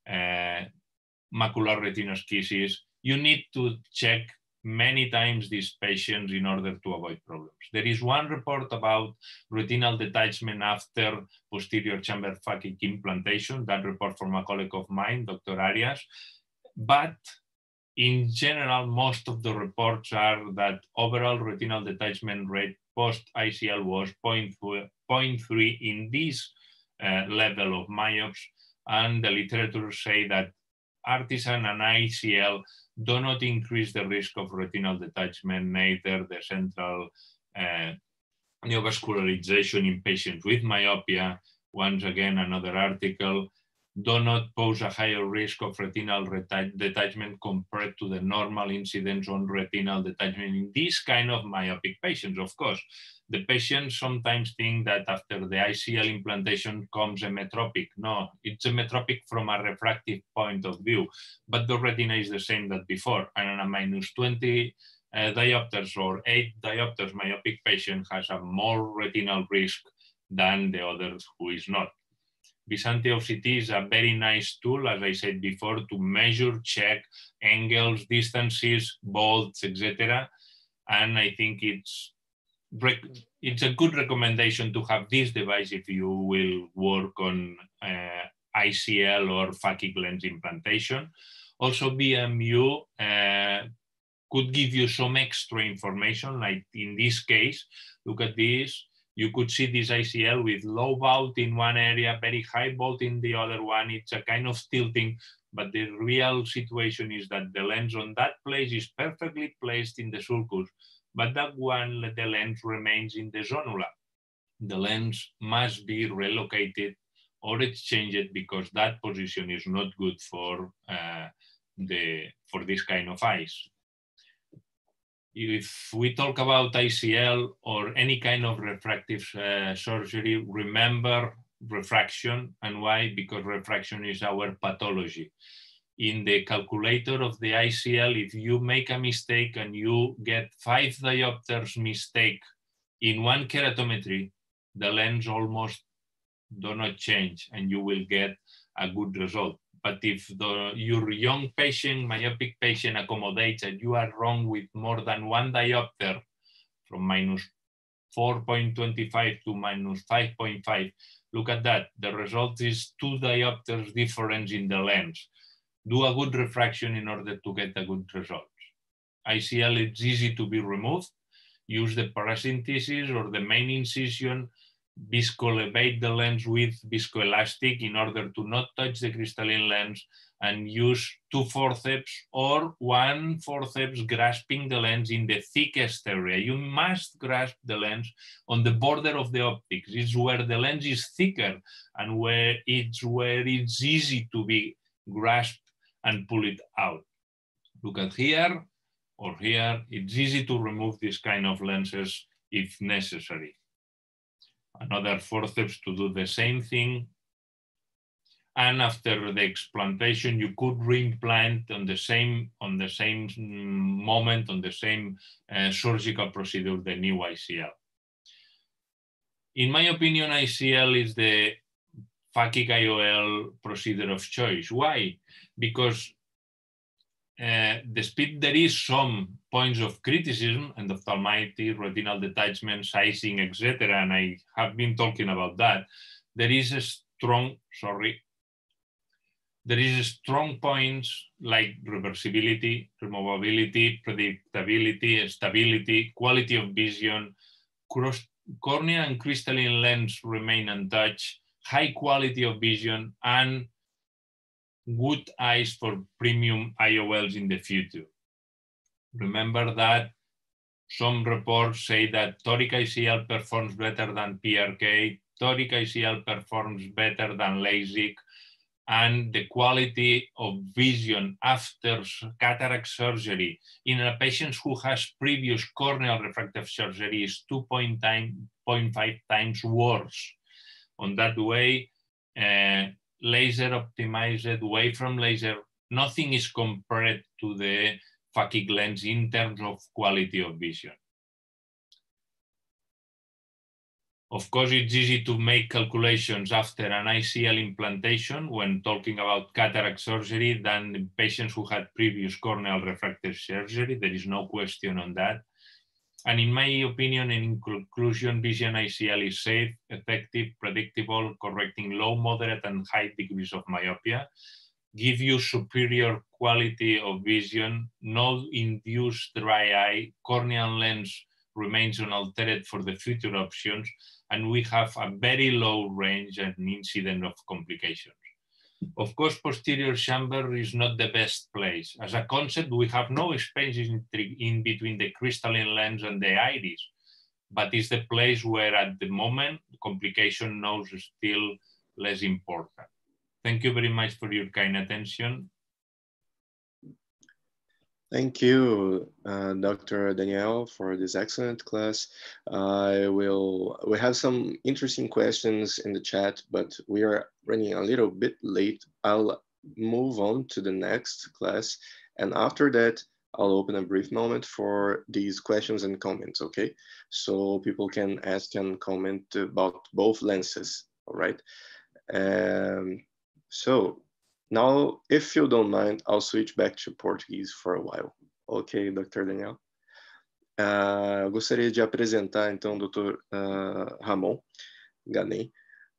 macular retinoschisis. You need to check many times these patients in order to avoid problems. There is one report about retinal detachment after posterior chamber phakic implantation, that report from a colleague of mine, Dr. Arias. But in general, most of the reports are that overall retinal detachment rate post-ICL was 0.3 in this level of myopes, and the literature say that Artisan and ICL do not increase the risk of retinal detachment, neither the central neovascularization in patients with myopia. Once again, another article, do not pose a higher risk of retinal detachment compared to the normal incidence on retinal detachment in these kind of myopic patients. Of course, the patients sometimes think that after the ICL implantation comes emmetropic. No, it's emmetropic from a refractive point of view, but the retina is the same that before. And a minus 20 diopters or 8 diopters myopic patient has a more retinal risk than the others who is not. Visante OCT is a very nice tool, as I said before, to measure, check angles, distances, bolts, etc. And I think it's a good recommendation to have this device if you will work on ICL or phakic lens implantation. Also, BMU could give you some extra information, like in this case, look at this. You could see this ICL with low vault in one area, very high vault in the other one. It's a kind of tilting, but the real situation is that the lens on that place is perfectly placed in the sulcus, but that one, the lens remains in the zonula. The lens must be relocated or exchanged because that position is not good for this kind of eyes. If we talk about ICL or any kind of refractive surgery, remember refraction. And why? Because refraction is our pathology. In the calculator of the ICL, if you make a mistake and you get 5 diopters mistake in one keratometry, the lens almost do not change and you will get a good result. But if your young patient, myopic patient accommodates and you are wrong with more than 1 diopter, from minus 4.25 to minus 5.5, look at that. The result is 2 diopters difference in the lens. Do a good refraction in order to get a good result. ICL is easy to be removed. Use the paracentesis or the main incision. Viscoelevate the lens with viscoelastic in order to not touch the crystalline lens, and use 2 forceps or 1 forceps grasping the lens in the thickest area. You must grasp the lens on the border of the optics. It's where the lens is thicker and where it's easy to be grasp and pull it out. Look at here or here. It's easy to remove this kind of lenses if necessary. Another forceps to do the same thing. And after the explantation, you could reimplant on the same moment, on the same surgical procedure, the new ICL. In my opinion, ICL is the phakic IOL procedure of choice. Why? Because the speed, there is some points of criticism, endophthalmitis, retinal detachment, sizing, etc. And I have been talking about that. There is a strong, there is strong points like reversibility, removability, predictability, stability, quality of vision, cornea and crystalline lens remain untouched, high quality of vision, and good eyes for premium IOLs in the future. Remember that some reports say that toric ICL performs better than PRK, toric ICL performs better than LASIK, and the quality of vision after cataract surgery in a patient who has previous corneal refractive surgery is 2.5 times worse. On that way, laser optimized, away from laser, nothing is compared to the phakic lens in terms of quality of vision. Of course, it's easy to make calculations after an ICL implantation when talking about cataract surgery than patients who had previous corneal refractive surgery. There is no question on that. And in my opinion, in conclusion, Vision ICL is safe, effective, predictable, correcting low, moderate, and high degrees of myopia, give you superior quality of vision, no induced dry eye, corneal lens remains unaltered for the future options, and we have a very low range and incidence of complications. Of course, posterior chamber is not the best place. As a concept, we have no space in between the crystalline lens and the iris, but it's the place where at the moment, complication nose is still less important. Thank you very much for your kind attention. Thank you, Dr. Daniel, for this excellent class. We have some interesting questions in the chat, but we are running a little bit late. I'll move on to the next class. And after that, I'll open a brief moment for these questions and comments, okay? So people can ask and comment about both lenses, all right? So now, if you don't mind, I'll switch back to Portuguese for a while. Ok, Dr. Daniel. Eu gostaria de apresentar, então, o Dr. Ramon Ganem,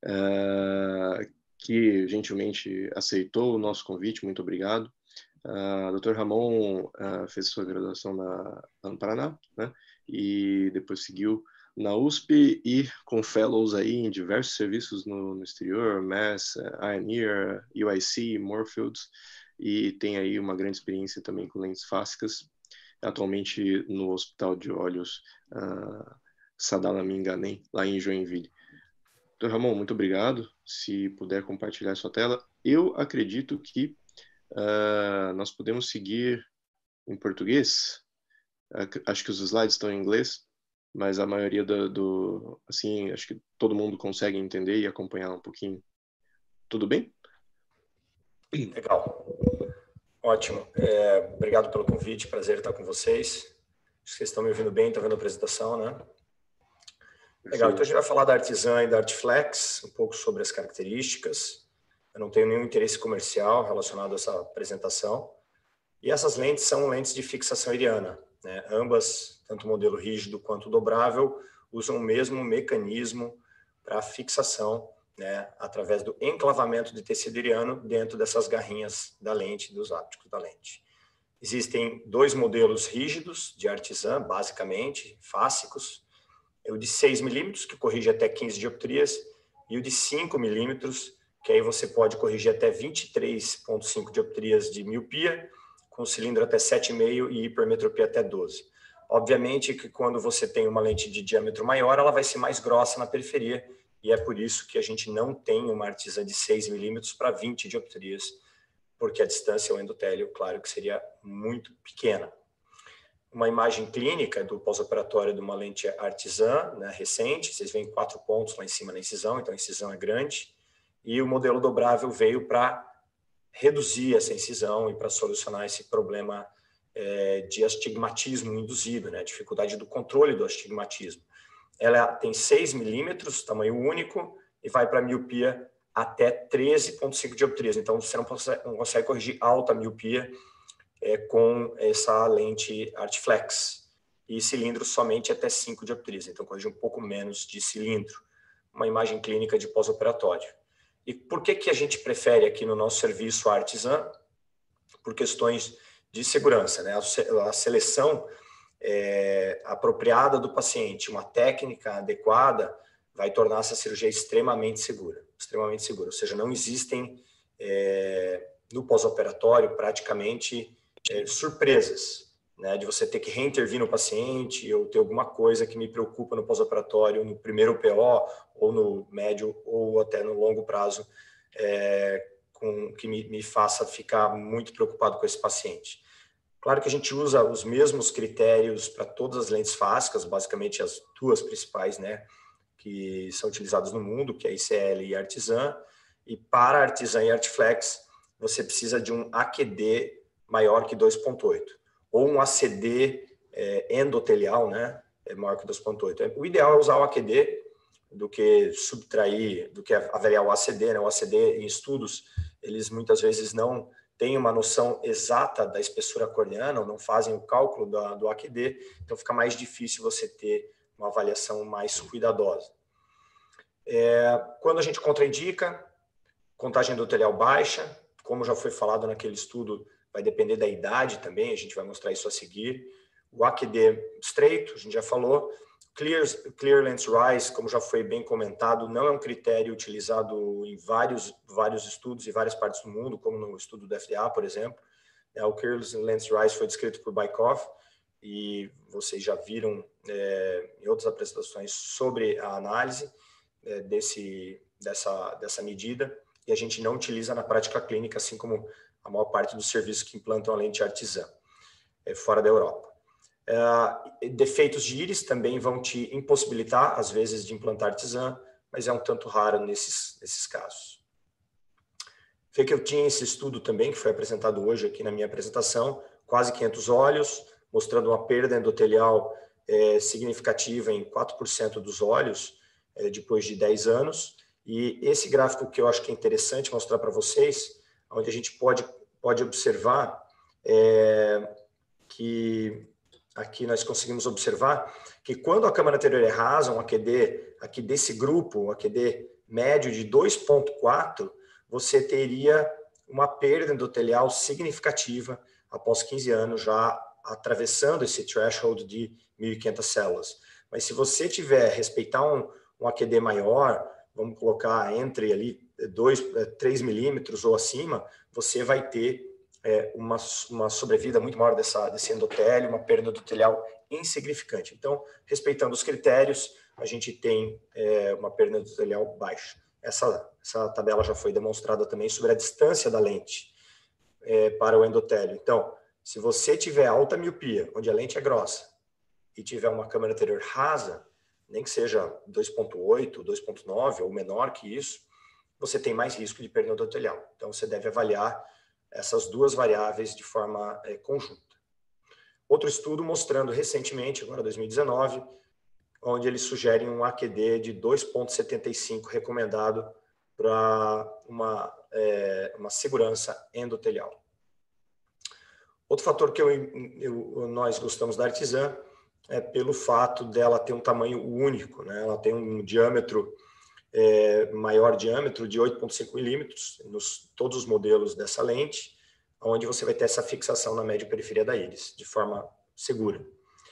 que gentilmente aceitou o nosso convite. Muito obrigado. Dr. Ramon fez sua graduação no Paraná, né? E depois seguiu na USP e com fellows aí em diversos serviços no exterior, Mass, Ioneer, UIC, Moorfields, e tem aí uma grande experiência também com lentes fásicas, atualmente no Hospital de Olhos Sadalamin Ganem, lá em Joinville. Dr. Ramon, muito obrigado. Se puder compartilhar sua tela. Eu acredito que nós podemos seguir em português. Acho que os slides estão em inglês, mas a maioria assim, acho que todo mundo consegue entender e acompanhar um pouquinho. Tudo bem? Legal. Ótimo. Obrigado pelo convite, prazer estar com vocês. Acho que vocês estão me ouvindo bem, estão vendo a apresentação, né? Legal, então a gente vai falar da Artisan e da Artiflex, um pouco sobre as características. Eu não tenho nenhum interesse comercial relacionado a essa apresentação. E essas lentes são lentes de fixação iriana, né? Ambas, tanto o modelo rígido quanto o dobrável, usam o mesmo mecanismo para fixação, né, através do enclavamento de tecido iriano dentro dessas garrinhas da lente, dos ápticos da lente. Existem dois modelos rígidos de Artisan, basicamente, fásicos. O de 6 milímetros, que corrige até 15 dioptrias, e o de 5 milímetros, que aí você pode corrigir até 23,5 dioptrias de miopia, com cilindro até 7,5 e hipermetropia até 12. Obviamente que quando você tem uma lente de diâmetro maior, ela vai ser mais grossa na periferia, e é por isso que a gente não tem uma Artisan de 6 milímetros para 20 dioptrias, porque a distância ao endotélio, claro que seria muito pequena. Uma imagem clínica do pós-operatório de uma lente artesã, né, recente, vocês veem 4 pontos lá em cima na incisão, então a incisão é grande, e o modelo dobrável veio para reduzir essa incisão e para solucionar esse problema de astigmatismo induzido, né, dificuldade do controle do astigmatismo. Ela tem 6 milímetros, tamanho único, e vai para miopia até 13,5 dioptrias. Então, você não consegue corrigir alta miopia com essa lente Artiflex. E cilindro somente até 5 dioptrias. Então, corrige um pouco menos de cilindro. Uma imagem clínica de pós-operatório. E por que a gente prefere aqui no nosso serviço Artisan? Por questões de segurança, né? A seleção apropriada do paciente, uma técnica adequada, vai tornar essa cirurgia extremamente segura. Ou seja, não existem no pós-operatório praticamente surpresas, né, de você ter que reintervir no paciente ou ter alguma coisa que me preocupa no pós-operatório, no primeiro PO, ou no médio, ou até no longo prazo, que me faça ficar muito preocupado com esse paciente. Claro que a gente usa os mesmos critérios para todas as lentes fásicas, basicamente as duas principais, né, que são utilizadas no mundo, que é a ICL e a Artisan, e para a Artisan e Artiflex, você precisa de um AQD maior que 2,8, ou um ACD endotelial, né, maior que 2,8. O ideal é usar o AQD do que subtrair, do que avaliar o ACD, né? O ACD em estudos, eles muitas vezes não têm uma noção exata da espessura corneana, ou não fazem o cálculo do AQD, então fica mais difícil você ter uma avaliação mais cuidadosa. Quando a gente contraindica, contagem endotelial baixa, como já foi falado naquele estudo, vai depender da idade também, a gente vai mostrar isso a seguir. O AQD estreito, a gente já falou. Clear Lens Rise, como já foi bem comentado, não é um critério utilizado em vários estudos em várias partes do mundo, como no estudo do FDA, por exemplo. O Clear Lens Rise foi descrito por Baikov, e vocês já viram em outras apresentações sobre a análise dessa medida, e a gente não utiliza na prática clínica, assim como a maior parte dos serviços que implantam a lente Artisan, fora da Europa. Defeitos de íris também vão te impossibilitar, às vezes, de implantar Artisan, mas é um tanto raro nesses casos. Foi que eu tinha esse estudo também, que foi apresentado hoje aqui na minha apresentação, quase 500 olhos, mostrando uma perda endotelial significativa em 4% dos olhos, depois de 10 anos. E esse gráfico que eu acho que é interessante mostrar para vocês, onde a gente pode observar que aqui nós conseguimos observar que quando a câmara anterior é rasa, um AQD aqui desse grupo, um AQD médio de 2,4, você teria uma perda endotelial significativa após 15 anos, já atravessando esse threshold de 1.500 células. Mas se você respeitar um AQD maior, vamos colocar entre ali 3 milímetros ou acima, você vai ter uma sobrevida muito maior desse endotélio, uma perda endotelial insignificante. Então, respeitando os critérios, a gente tem uma perda endotelial baixa. Essa tabela já foi demonstrada também sobre a distância da lente para o endotélio. Então, se você tiver alta miopia, onde a lente é grossa, e tiver uma câmara anterior rasa, nem que seja 2,8, 2,9 ou menor que isso, você tem mais risco de perda endotelial. Então, você deve avaliar essas duas variáveis de forma conjunta. Outro estudo mostrando recentemente, agora 2019, onde eles sugerem um AQD de 2,75 recomendado para uma segurança endotelial. Outro fator que nós gostamos da Artisan é pelo fato dela ter um tamanho único, né? Ela tem um diâmetro, maior diâmetro de 8,5 milímetros nos todos os modelos dessa lente, onde você vai ter essa fixação na média periferia da íris, de forma segura.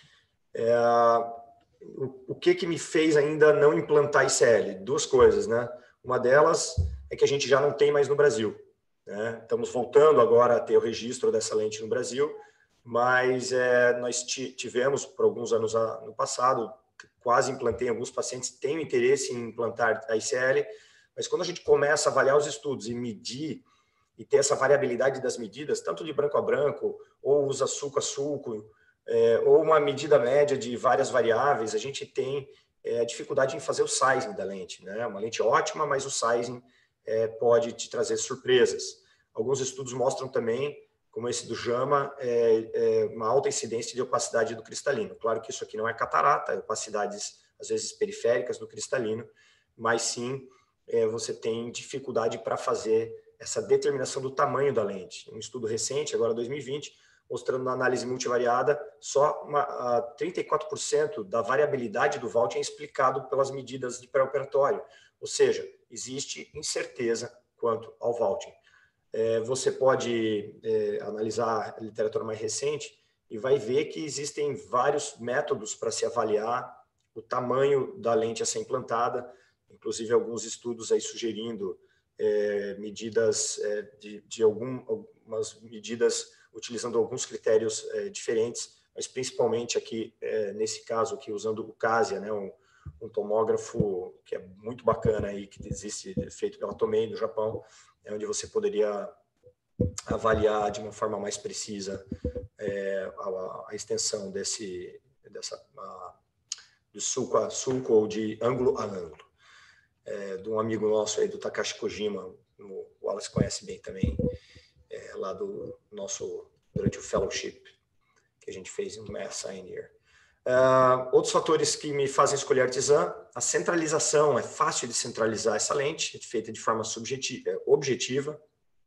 O que me fez ainda não implantar ICL? Duas coisas, né? Uma delas é que a gente já não tem mais no Brasil, né? Estamos voltando agora a ter o registro dessa lente no Brasil, mas nós tivemos, por alguns anos no passado, quase implantei em alguns pacientes, tenho interesse em implantar a ICL, mas quando a gente começa a avaliar os estudos e medir e ter essa variabilidade das medidas, tanto de branco a branco, ou usa sulco a sulco, ou uma medida média de várias variáveis, a gente tem a dificuldade em fazer o sizing da lente, né? Uma lente ótima, mas o sizing pode te trazer surpresas. Alguns estudos mostram também, como esse do JAMA, uma alta incidência de opacidade do cristalino. Claro que isso aqui não é catarata, é opacidades, às vezes, periféricas do cristalino, mas sim você tem dificuldade para fazer essa determinação do tamanho da lente. Um estudo recente, agora 2020, mostrando na análise multivariada, só 34% da variabilidade do vault é explicado pelas medidas de pré-operatório. Ou seja, existe incerteza quanto ao vaulting. Você pode analisar a literatura mais recente e vai ver que existem vários métodos para se avaliar o tamanho da lente a ser implantada, inclusive alguns estudos aí sugerindo medidas algumas medidas utilizando alguns critérios diferentes, mas principalmente aqui, nesse caso aqui, usando o CASIA, né, um tomógrafo que é muito bacana aí, que existe, feito pela Tomei, do Japão, onde você poderia avaliar de uma forma mais precisa a extensão do sulco a sulco ou de ângulo a ângulo. De um amigo nosso aí, do Takashi Kojima, o Wallace conhece bem também, lá durante o fellowship que a gente fez em Mass Pioneer. Outros fatores que me fazem escolher artesã: a centralização. É fácil de centralizar essa lente, é feita de forma objetiva,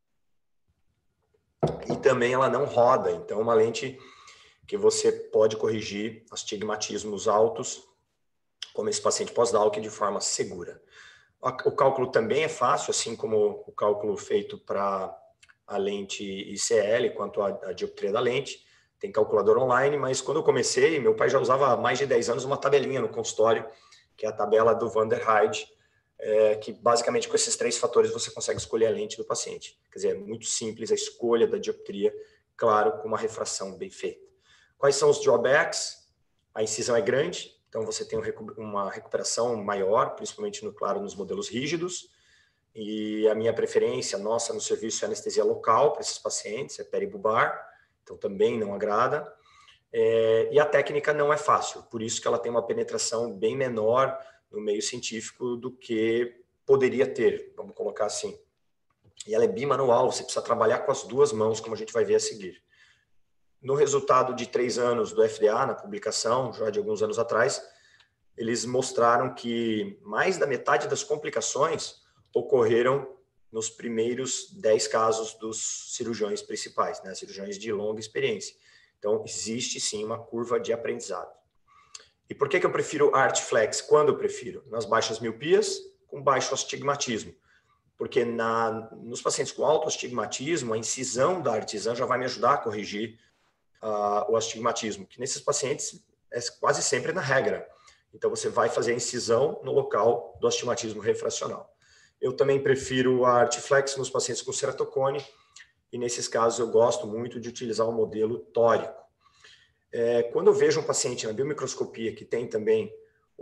e também ela não roda, então uma lente que você pode corrigir astigmatismos altos, como esse paciente pós-Dalk, de forma segura. O cálculo também é fácil, assim como o cálculo feito para a lente ICL, quanto à dioptria da lente. Tem calculador online, mas quando eu comecei, meu pai já usava há mais de 10 anos uma tabelinha no consultório, que é a tabela do Van der Heide, que basicamente com esses 3 fatores você consegue escolher a lente do paciente. Quer dizer, é muito simples a escolha da dioptria, claro, com uma refração bem feita. Quais são os drawbacks? A incisão é grande, então você tem uma recuperação maior, principalmente, nos modelos rígidos, e a minha preferência, nossa, no serviço é anestesia local para esses pacientes, é peribubar, então também não agrada. E a técnica não é fácil, por isso que ela tem uma penetração bem menor no meio científico do que poderia ter, vamos colocar assim. E ela é bimanual, você precisa trabalhar com as 2 mãos, como a gente vai ver a seguir. No resultado de 3 anos do FDA, na publicação, já de alguns anos atrás, eles mostraram que mais da metade das complicações ocorreram nos primeiros 10 casos dos cirurgiões principais, né? Cirurgiões de longa experiência. Então, existe sim uma curva de aprendizado. E por que eu prefiro a Artiflex? Quando eu prefiro? Nas baixas miopias, com baixo astigmatismo. Porque nos pacientes com alto astigmatismo, a incisão da artesã já vai me ajudar a corrigir o astigmatismo, que nesses pacientes é quase sempre na regra. Então, você vai fazer a incisão no local do astigmatismo refracional. Eu também prefiro a Artiflex nos pacientes com ceratocone, e nesses casos eu gosto muito de utilizar o modelo tórico. Quando eu vejo um paciente na biomicroscopia que tem também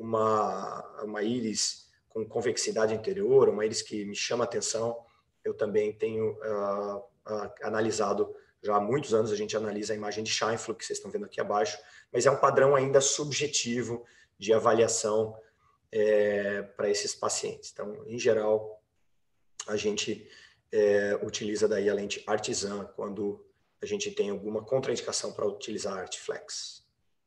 uma íris com convexidade interior, uma íris que me chama a atenção, eu também tenho analisado, já há muitos anos a gente analisa a imagem de Scheinflug, que vocês estão vendo aqui abaixo, mas é um padrão ainda subjetivo de avaliação para esses pacientes. Então, em geral, a gente utiliza daí a lente artesã quando a gente tem alguma contraindicação para utilizar a Artiflex.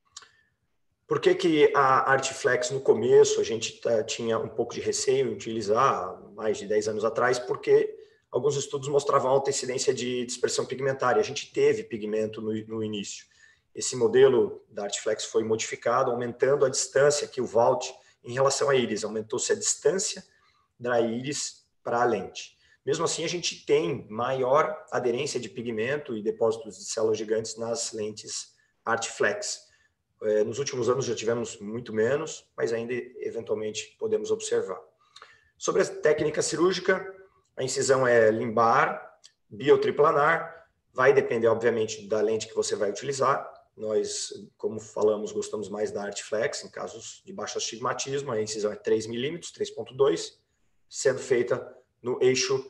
Por que a Artiflex, no começo, a gente tinha um pouco de receio em utilizar, mais de 10 anos atrás, porque alguns estudos mostravam alta incidência de dispersão pigmentária. A gente teve pigmento no início. Esse modelo da Artiflex foi modificado, aumentando a distância que o vault em relação à íris. Aumentou-se a distância da íris para a lente. Mesmo assim, a gente tem maior aderência de pigmento e depósitos de células gigantes nas lentes Artiflex. Nos últimos anos já tivemos muito menos, mas ainda eventualmente podemos observar. Sobre a técnica cirúrgica, a incisão é limbar, biotriplanar, vai depender, obviamente, da lente que você vai utilizar. Nós, como falamos, gostamos mais da Artiflex, em casos de baixo astigmatismo, a incisão é 3 mm, 3.2, sendo feita no eixo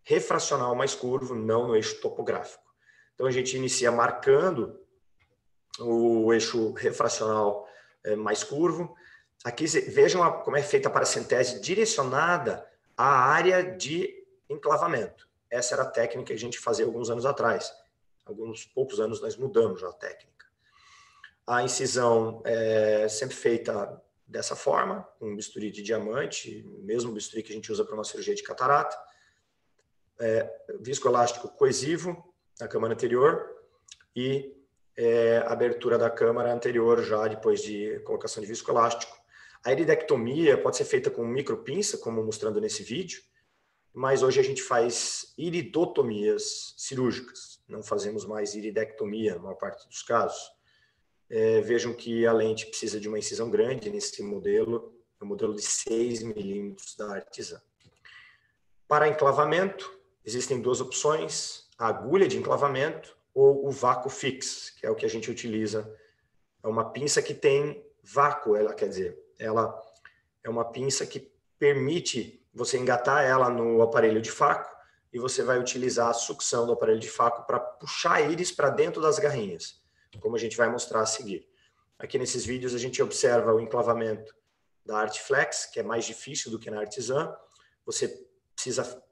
refracional mais curvo, não no eixo topográfico. Então, a gente inicia marcando o eixo refracional mais curvo. Aqui, vejam como é feita a paracentese direcionada à área de enclavamento. Essa era a técnica que a gente fazia alguns anos atrás. Alguns poucos anos nós mudamos já a técnica. A incisão é sempre feita dessa forma, com um bisturi de diamante, mesmo bisturi que a gente usa para uma cirurgia de catarata. Viscoelástico coesivo na câmara anterior e abertura da câmara anterior já depois de colocação de viscoelástico. A iridectomia pode ser feita com micropinça, como mostrando nesse vídeo, mas hoje a gente faz iridotomias cirúrgicas. Não fazemos mais iridectomia na maior parte dos casos. Vejam que a lente precisa de uma incisão grande nesse modelo, é o modelo de 6 milímetros da Artisan. Para enclavamento, existem duas opções, a agulha de enclavamento ou o vácuo fix, que é o que a gente utiliza. É uma pinça que tem vácuo, ela é uma pinça que permite você engatar ela no aparelho de faco e você vai utilizar a sucção do aparelho de faco para puxar a íris para dentro das garrinhas, como a gente vai mostrar a seguir. Aqui nesses vídeos a gente observa o enclavamento da Artiflex, que é mais difícil do que na Artisan. Você precisa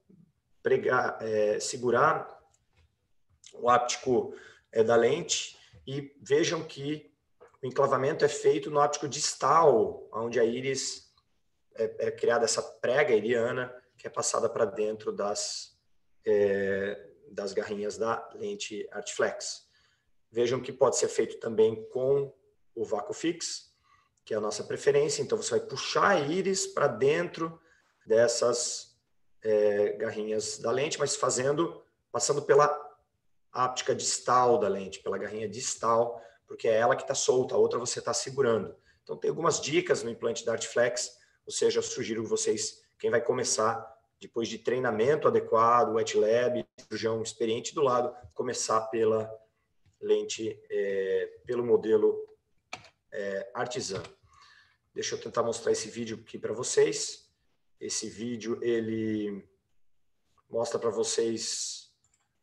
segurar o áptico da lente e vejam que o enclavamento é feito no áptico distal, onde a íris é criada essa prega iriana que é passada para dentro das garrinhas da lente Artiflex. Vejam que pode ser feito também com o vácuo fix, que é a nossa preferência. Então, você vai puxar a íris para dentro dessas garrinhas da lente, mas passando pela áptica distal da lente, pela garrinha distal, porque é ela que está solta, a outra você está segurando. Então, tem algumas dicas no implante da Artiflex, ou seja, eu sugiro vocês, quem vai começar, depois de treinamento adequado, wet lab, cirurgião experiente do lado, começar pela lente, pelo modelo Artisan. Deixa eu tentar mostrar esse vídeo aqui para vocês. Esse vídeo, ele mostra para vocês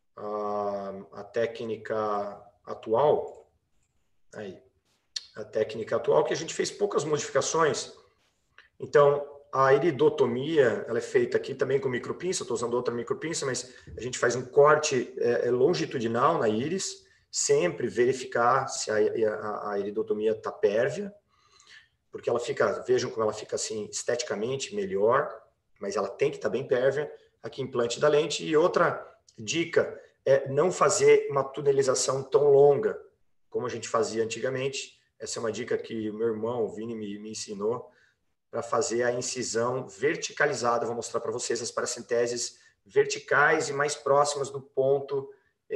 a técnica atual. Aí, a técnica atual, que a gente fez poucas modificações. Então, a iridotomia, ela é feita aqui também com micropinça, estou usando outra micropinça, mas a gente faz um corte longitudinal na íris, sempre verificar se a iridotomia está pérvia, porque ela fica, vejam como ela fica assim esteticamente melhor, mas ela tem que estar bem pérvia, aqui implante da lente. E outra dica é não fazer uma tunelização tão longa, como a gente fazia antigamente. Essa é uma dica que o meu irmão, o Vini, me ensinou, para fazer a incisão verticalizada. Vou mostrar para vocês as paracenteses verticais e mais próximas do ponto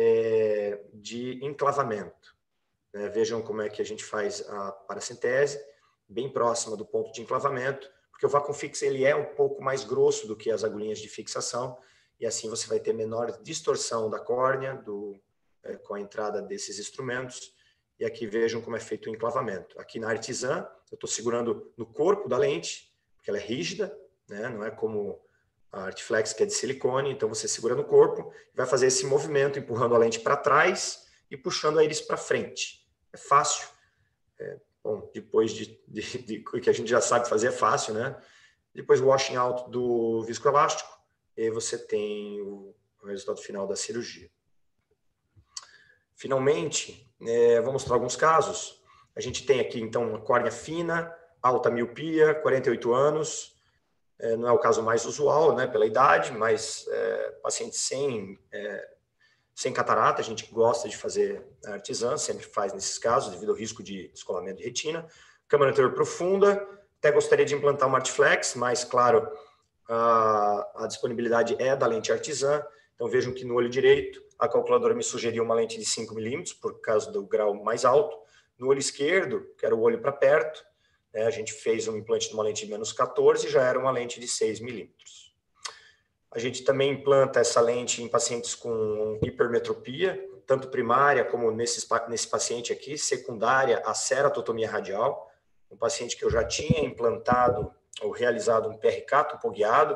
de enclavamento. Vejam como é que a gente faz a paracentese, bem próxima do ponto de enclavamento, porque o vácuo fix ele é um pouco mais grosso do que as agulhinhas de fixação, e assim você vai ter menor distorção da córnea com a entrada desses instrumentos. E aqui vejam como é feito o enclavamento. Aqui na Artisan, eu estou segurando no corpo da lente, porque ela é rígida, né? Não é como a Artiflex, que é de silicone. Então, você segura no corpo e vai fazer esse movimento, empurrando a lente para trás e puxando a íris para frente. É fácil. Bom, depois de que a gente já sabe fazer, é fácil, né? Depois o washing out do viscoelástico, e aí você tem o resultado final da cirurgia. Finalmente, vou mostrar alguns casos. A gente tem aqui, então, uma córnea fina, alta miopia, 48 anos. Não é o caso mais usual, né, pela idade, mas paciente sem catarata, a gente gosta de fazer Artisan, sempre faz nesses casos, devido ao risco de descolamento de retina. Câmara anterior profunda, até gostaria de implantar uma Artiflex, mas, claro, a disponibilidade é da lente Artisan. Então, vejam que no olho direito, a calculadora me sugeriu uma lente de 5 milímetros, por causa do grau mais alto. No olho esquerdo, que era o olho para perto, a gente fez um implante de uma lente de menos 14, já era uma lente de 6 milímetros. A gente também implanta essa lente em pacientes com hipermetropia, tanto primária como nesse paciente aqui, secundária a ceratotomia radial, um paciente que eu já tinha implantado ou realizado um PRK, tupoguiado,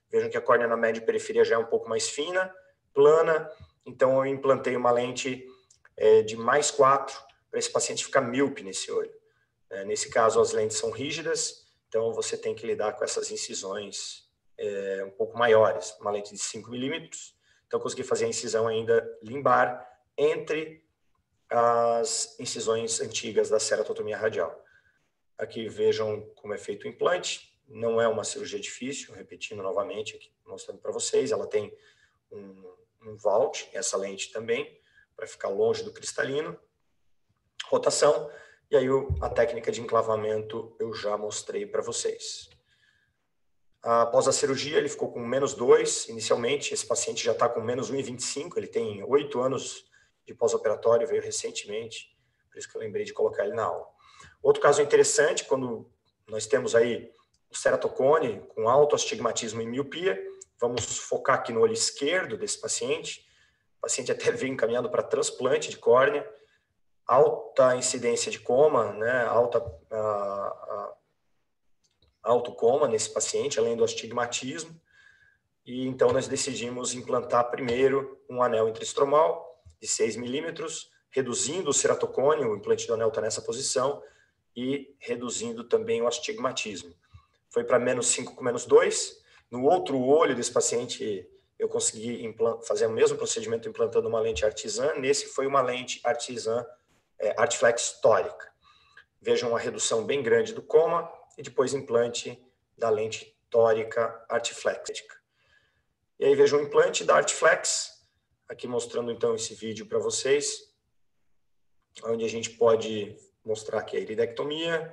Vejam que a córnea na média periferia já é um pouco mais fina, plana, então eu implantei uma lente de +4 para esse paciente ficar míope nesse olho. Nesse caso, as lentes são rígidas, então você tem que lidar com essas incisões um pouco maiores. Uma lente de 5 milímetros, então eu consegui fazer a incisão ainda limbar entre as incisões antigas da ceratotomia radial. Aqui vejam como é feito o implante. Não é uma cirurgia difícil, repetindo novamente aqui, mostrando para vocês. Ela tem um vault, essa lente também, para ficar longe do cristalino. Rotação, e aí a técnica de enclavamento eu já mostrei para vocês. Após a cirurgia, ele ficou com -2. Inicialmente, esse paciente já está com -1,25. Ele tem 8 anos de pós-operatório, veio recentemente, por isso que eu lembrei de colocar ele na aula. Outro caso interessante, quando nós temos aí o ceratocone com alto astigmatismo e miopia, vamos focar aqui no olho esquerdo desse paciente. O paciente até veio encaminhado para transplante de córnea, alta incidência de coma, né, alto coma nesse paciente, além do astigmatismo. E então nós decidimos implantar primeiro um anel intraestromal de 6 milímetros, reduzindo o ceratocone, o implante do anel está nessa posição, e reduzindo também o astigmatismo. Foi para -5 com -2. No outro olho desse paciente, eu consegui fazer o mesmo procedimento implantando uma lente artesã. Nesse foi uma lente artesã Artiflex tórica. Vejam uma redução bem grande do coma e depois implante da lente tórica Artiflex. E aí vejam o implante da Artiflex, aqui mostrando então esse vídeo para vocês, onde a gente pode mostrar aqui a iridectomia,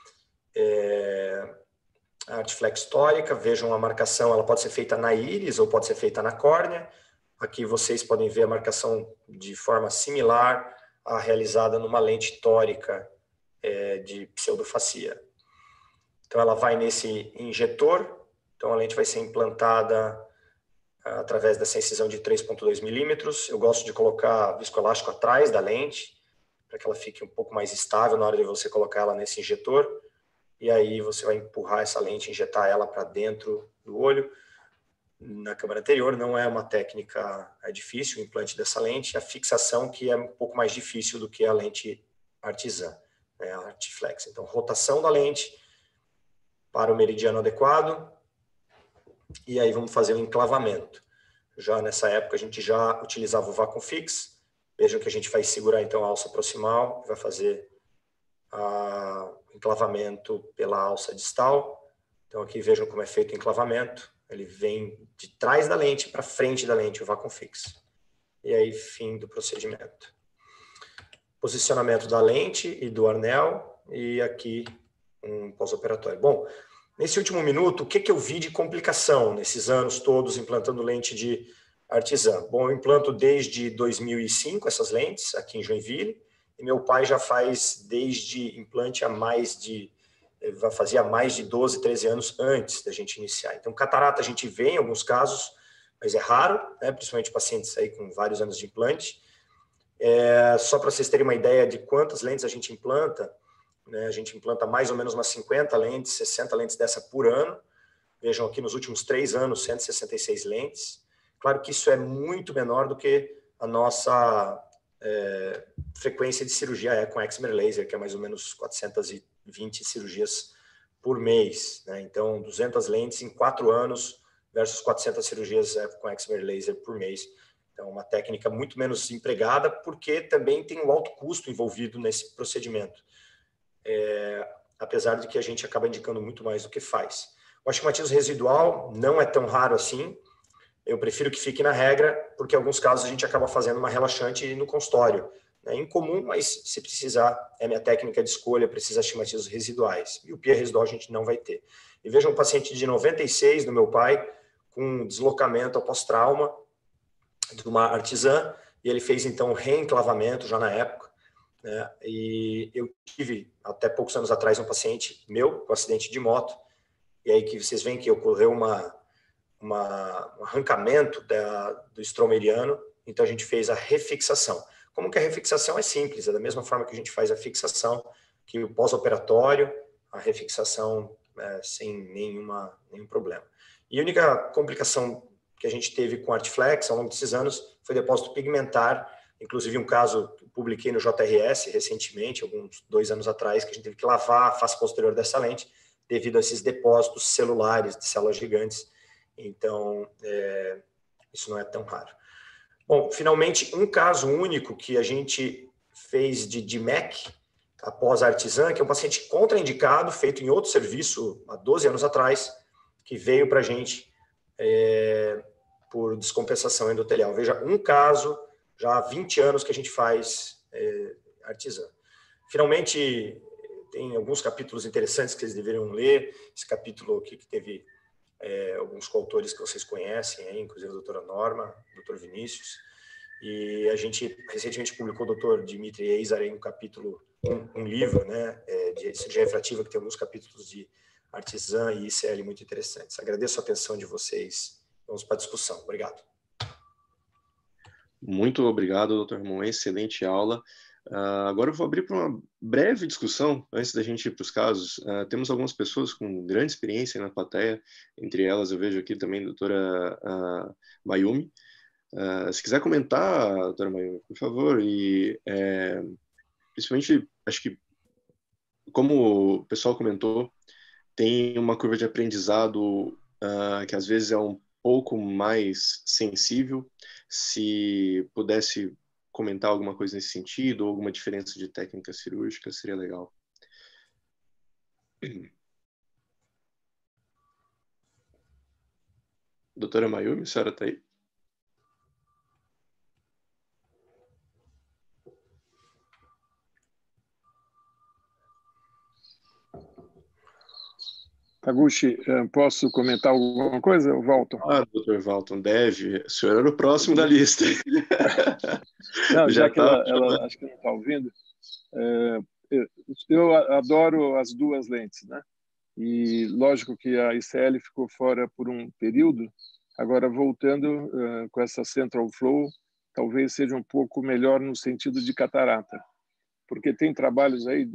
a Artiflex tórica. Vejam a marcação, ela pode ser feita na íris ou pode ser feita na córnea. Aqui vocês podem ver a marcação de forma similar à realizada numa lente tórica de pseudofacia. Então ela vai nesse injetor, então a lente vai ser implantada através dessa incisão de 3,2 milímetros. Eu gosto de colocar viscoelástico atrás da lente, para que ela fique um pouco mais estável na hora de você colocar ela nesse injetor. E aí você vai empurrar essa lente, injetar ela para dentro do olho. Na câmara anterior não é uma técnica difícil o implante dessa lente, a fixação que é um pouco mais difícil do que a lente artesã, a Artiflex. Então, rotação da lente para o meridiano adequado, e aí vamos fazer o enclavamento. Já nessa época a gente já utilizava o Vacuum Fix. Vejam que a gente vai segurar então a alça proximal, vai fazer o enclavamento pela alça distal. Então aqui vejam como é feito o enclavamento. Ele vem de trás da lente para frente da lente, o Vacuum Fix. E aí, fim do procedimento. Posicionamento da lente e do anel, e aqui um pós-operatório. Bom, nesse último minuto, o que eu vi de complicação nesses anos todos implantando lente de artesã? Bom, eu implanto desde 2005 essas lentes aqui em Joinville, e meu pai já faz desde implante fazia mais de 12, 13 anos antes da gente iniciar. Então, catarata a gente vê em alguns casos, mas é raro, né? Principalmente pacientes aí com vários anos de implante. Só para vocês terem uma ideia de quantas lentes a gente implanta, né? A gente implanta mais ou menos umas 50 lentes, 60 lentes dessa por ano. Vejam aqui nos últimos 3 anos, 166 lentes. Claro que isso é muito menor do que a nossa frequência de cirurgia com Excimer Laser, que é mais ou menos 420 cirurgias por mês, né? Então, 200 lentes em 4 anos versus 400 cirurgias com Excimer Laser por mês. Então, uma técnica muito menos empregada, porque também tem um alto custo envolvido nesse procedimento. Apesar de que a gente acaba indicando muito mais do que faz. O astigmatismo residual não é tão raro assim. Eu prefiro que fique na regra, porque em alguns casos a gente acaba fazendo uma relaxante no consultório. É incomum, mas se precisar, é minha técnica de escolha, precisa de astigmatismos residuais. Miopia residual a gente não vai ter. E veja um paciente de 96 do meu pai, com deslocamento após trauma de uma artesã, e ele fez então reenclavamento já na época, né? E eu tive, até poucos anos atrás, um paciente meu com acidente de moto, e aí que vocês veem que ocorreu um arrancamento do estromeriano, então a gente fez a refixação. Como que a refixação é simples, é da mesma forma que a gente faz a fixação, que o pós-operatório, a refixação sem nenhum problema. E a única complicação que a gente teve com a Artiflex ao longo desses anos foi depósito pigmentar, inclusive um caso que eu publiquei no JRS recentemente, alguns 2 anos atrás, que a gente teve que lavar a face posterior dessa lente devido a esses depósitos celulares de células gigantes. Então, isso não é tão raro. Bom, finalmente, um caso único que a gente fez de DMEC após a Artisan, que é um paciente contraindicado, feito em outro serviço há 12 anos atrás, que veio para a gente por descompensação endotelial. Veja, um caso, já há 20 anos que a gente faz Artisan. Finalmente, tem alguns capítulos interessantes que vocês deveriam ler. Esse capítulo aqui que teve alguns coautores que vocês conhecem, inclusive a doutora Norma, o doutor Vinícius. E a gente recentemente publicou o doutor Dimitri Eizar em um capítulo, um livro, né, de cirurgia refrativa, que tem alguns capítulos de Artisan e ICL muito interessantes. Agradeço a atenção de vocês. Vamos para a discussão. Obrigado. Muito obrigado, doutor Ramon. Excelente aula. Agora eu vou abrir para uma breve discussão, antes da gente ir para os casos. Temos algumas pessoas com grande experiência na plateia, entre elas eu vejo aqui também a doutora Mayumi. Se quiser comentar, doutora Mayumi, por favor, e principalmente, acho que, como o pessoal comentou, tem uma curva de aprendizado que às vezes é um pouco mais sensível. Se pudesse comentar alguma coisa nesse sentido, ou alguma diferença de técnica cirúrgica, seria legal. Doutora Mayumi, a senhora está aí? Taguchi, posso comentar alguma coisa, Walton? Doutor Walton, deve. O senhor era o próximo da lista. Não, já que ela acho que não está ouvindo, eu adoro as duas lentes, né? E lógico que a ICL ficou fora por um período. Agora, voltando com essa Central Flow, talvez seja um pouco melhor no sentido de catarata, porque tem trabalhos aí,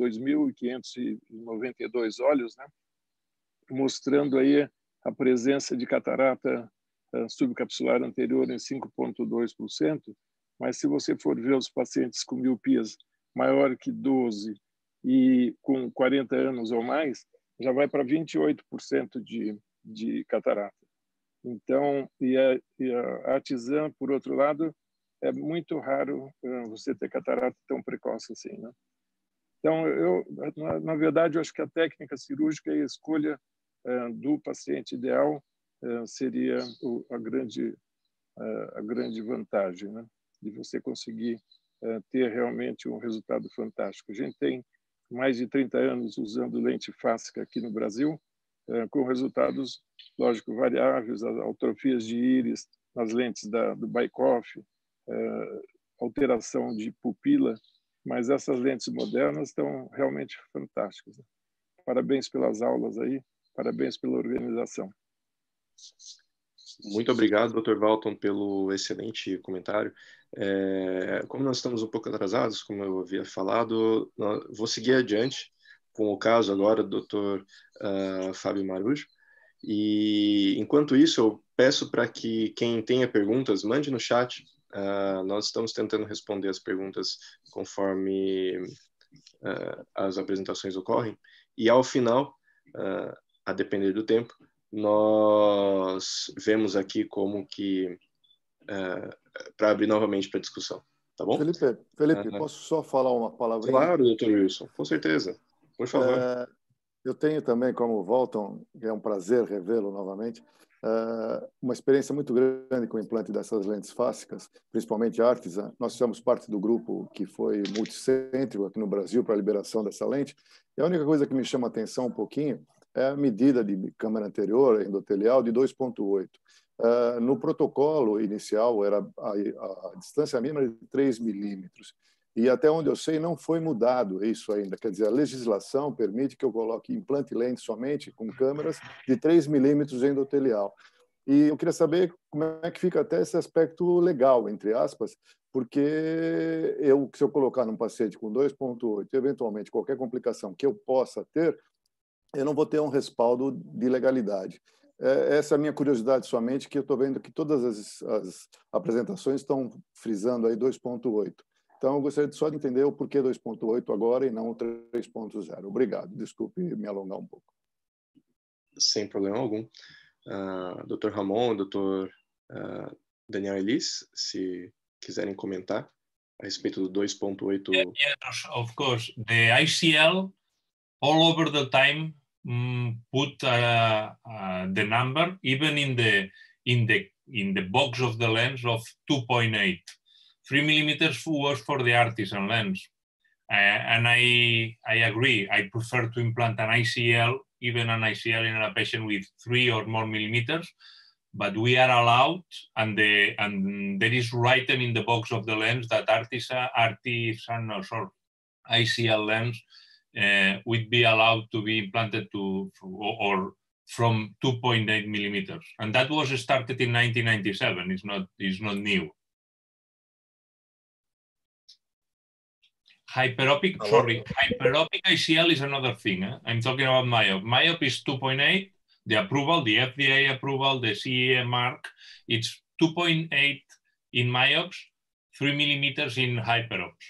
2.592 olhos, né? Mostrando aí a presença de catarata subcapsular anterior em 5,2%, mas se você for ver os pacientes com miopias maior que 12 e com 40 anos ou mais, já vai para 28% de catarata. Então, e a Artisan, por outro lado, é muito raro você ter catarata tão precoce assim, né? Então, na verdade, eu acho que a técnica cirúrgica e a escolha do paciente ideal seria a grande vantagem, né? De você conseguir ter realmente um resultado fantástico. A gente tem mais de 30 anos usando lente fáscica aqui no Brasil, com resultados, lógico, variáveis, as atrofias de íris nas lentes do Bykoff, alteração de pupila, mas essas lentes modernas estão realmente fantásticas, né? Parabéns pelas aulas aí. Parabéns pela organização. Muito obrigado, Dr. Walton, pelo excelente comentário. Como nós estamos um pouco atrasados, como eu havia falado, vou seguir adiante com o caso agora do Dr. Fábio Marujo. E, enquanto isso, eu peço para que quem tenha perguntas, mande no chat. Nós estamos tentando responder as perguntas conforme as apresentações ocorrem. E, ao final, a depender do tempo, nós vemos aqui como que para abrir novamente para discussão, tá bom? Felipe, posso só falar uma palavrinha? Claro, doutor Wilson, com certeza, por favor. Eu tenho também, como o Walton, que é um prazer revê-lo novamente, uma experiência muito grande com o implante dessas lentes fáscicas, principalmente Artisan. Nós fizemos parte do grupo que foi multicêntrico aqui no Brasil para a liberação dessa lente. E a única coisa que me chama a atenção um pouquinho é a medida de câmara anterior endotelial de 2,8. No protocolo inicial, era a distância mínima de 3 milímetros. E até onde eu sei, não foi mudado isso ainda. Quer dizer, a legislação permite que eu coloque implante lente somente com câmeras de 3 milímetros endotelial. E eu queria saber como é que fica até esse aspecto legal, entre aspas, porque se eu colocar num paciente com 2,8, eventualmente qualquer complicação que eu possa ter, eu não vou ter um respaldo de legalidade. essa é a minha curiosidade somente, que eu estou vendo que todas as apresentações estão frisando aí 2.8. Então, eu gostaria só de entender o porquê 2.8 agora e não 3.0. Obrigado. Desculpe me alongar um pouco. Sem problema algum. Dr. Ramon, Dr. Daniel Elis, se quiserem comentar a respeito do 2.8. Yes, of course. The ICL all over the time put the number even in the box of the lens of 2.8. 3 millimeters was for the artisan lens, and I agree. I prefer to implant an ICL, even an ICL in a patient with 3 or more millimeters. But we are allowed, and there is written in the box of the lens that artisan or ICL lens would be allowed to be implanted or from 2.8 millimeters, and that was started in 1997. It's not new. Hyperopic ICL is another thing. I'm talking about myop. Myop is 2.8. The approval, the FDA approval, the CE mark, it's 2.8 in myops, 3 millimeters in hyperops.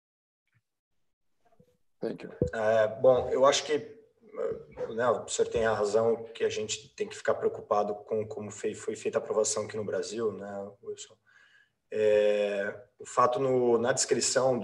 Thank you. Bom, eu acho que o senhor tem a razão que a gente tem que ficar preocupado com como foi feita a aprovação aqui no Brasil, né, Wilson? O fato na descrição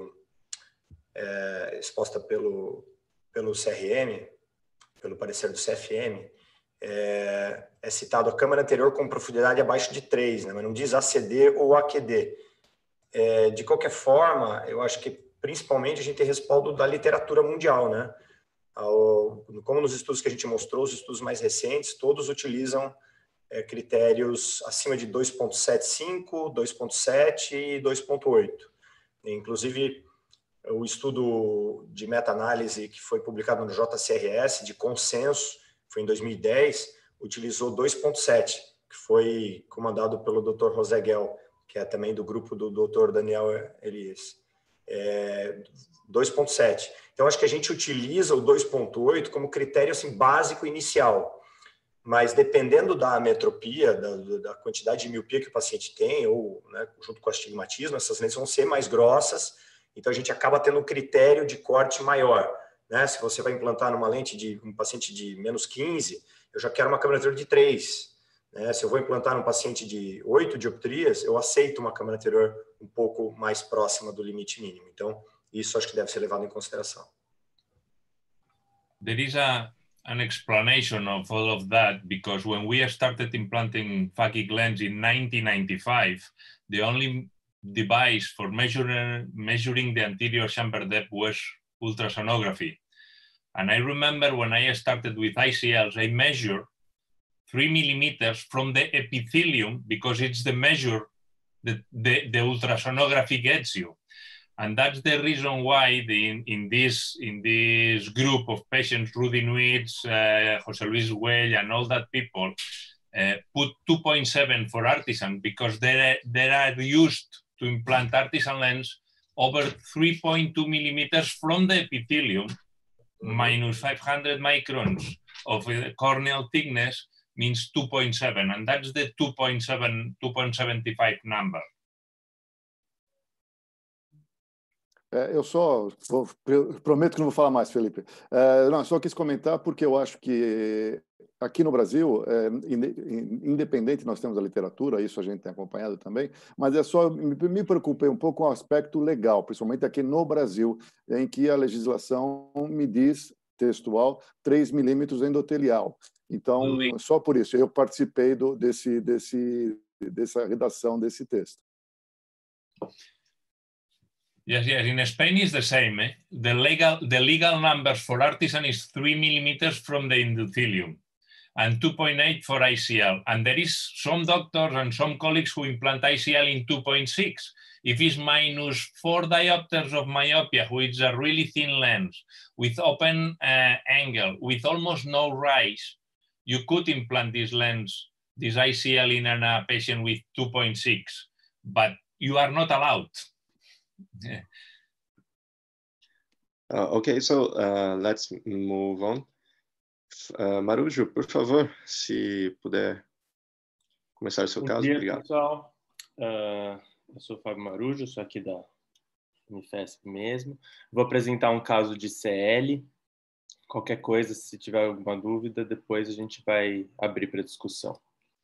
exposta pelo CRM, pelo parecer do CFM, é citado a câmara anterior com profundidade abaixo de 3, né, mas não diz ACD ou AQD. De qualquer forma, eu acho que principalmente a gente tem respaldo da literatura mundial, né? Como nos estudos que a gente mostrou, os estudos mais recentes, todos utilizam critérios acima de 2.75, 2.7 e 2.8. Inclusive, o estudo de meta-análise que foi publicado no JCRS, de consenso, foi em 2010, utilizou 2.7, que foi comandado pelo Dr. Rosegel, que é também do grupo do Dr. Daniel Elias. 2.7. Então, acho que a gente utiliza o 2.8 como critério assim, básico inicial, mas dependendo da ametropia, da quantidade de miopia que o paciente tem, ou né, junto com o astigmatismo, essas lentes vão ser mais grossas, então a gente acaba tendo um critério de corte maior. Né? Se você vai implantar numa lente de um paciente de menos 15, eu já quero uma câmera anterior de 3. Né? Se eu vou implantar num paciente de 8 dioptrias, eu aceito uma câmera anterior um pouco mais próxima do limite mínimo. Então, isso acho que deve ser levado em consideração. There is an explanation of all of that, because when we started implanting phakic lens in 1995, the only device for measuring the anterior chamber depth was ultrasonography. And I remember when I started with ICLs, I measured 3 millimeters from the epithelium, because it's the measure that the ultrasonography gets you. And that's the reason why in this group of patients, Rudy Nuitz, José Luis Güell, and all that people put 2.7 for artisan, because they are used to implant artisan lens over 3.2 millimeters from the epithelium, minus 500 microns of corneal thickness means 2.7, and that's the 2.75 number. Prometo que não vou falar mais, Felipe. Não, só quis comentar porque eu acho que aqui no Brasil, independente, nós temos a literatura, isso a gente tem acompanhado também, mas me preocupei um pouco com o aspecto legal, principalmente aqui no Brasil, em que a legislação me diz, textual, 3 milímetros endotelial. Então, só por isso, eu participei dessa redação desse texto. Yes, in Spain is the same. The legal numbers for artisan is 3 millimeters from the endothelium and 2.8 for ICL. And there is some doctors and some colleagues who implant ICL in 2.6. If it's minus 4 diopters of myopia, which is a really thin lens, with open angle, with almost no rise, you could implant this lens, this ICL in a patient with 2.6, but you are not allowed. Okay, so let's move on. Marujo, por favor, se puder começar o seu caso. Bom dia, obrigado. pessoal. Eu sou o Fábio Marujo, sou aqui da Unifesp mesmo. Vou apresentar um caso de CL. Qualquer coisa, se tiver alguma dúvida, depois a gente vai abrir para discussão.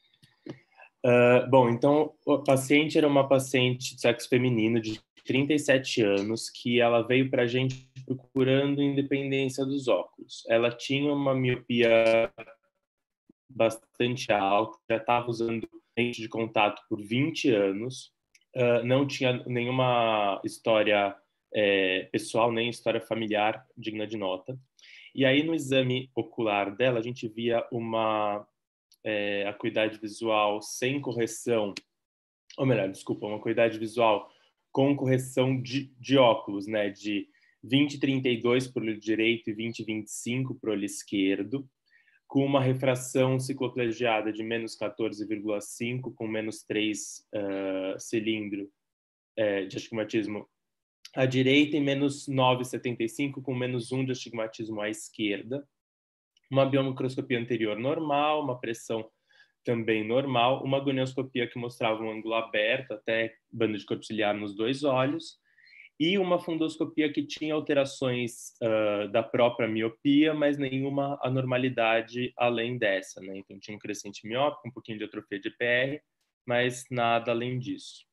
Bom, então, a paciente era uma paciente de sexo feminino de 37 anos, que ela veio para a gente procurando independência dos óculos. Ela tinha uma miopia bastante alta, já estava usando lente de contato por 20 anos, não tinha nenhuma história pessoal, nem história familiar digna de nota. E aí, no exame ocular dela, a gente via uma acuidade visual sem correção, ou melhor, desculpa, uma acuidade visual com correção de óculos, né, de 20/32 para o olho direito e 20/25 para o olho esquerdo, com uma refração cicloplegiada de menos 14,5, com menos 3 cilindro de astigmatismo à direita e menos 9,75, com menos 1 de astigmatismo à esquerda. Uma biomicroscopia anterior normal, uma pressão também normal, uma gonioscopia que mostrava um ângulo aberto, até banda de corpo ciliar nos 2 olhos, e uma fundoscopia que tinha alterações da própria miopia, mas nenhuma anormalidade além dessa, né? Então tinha um crescente miópico, um pouquinho de atrofia de PR, mas nada além disso.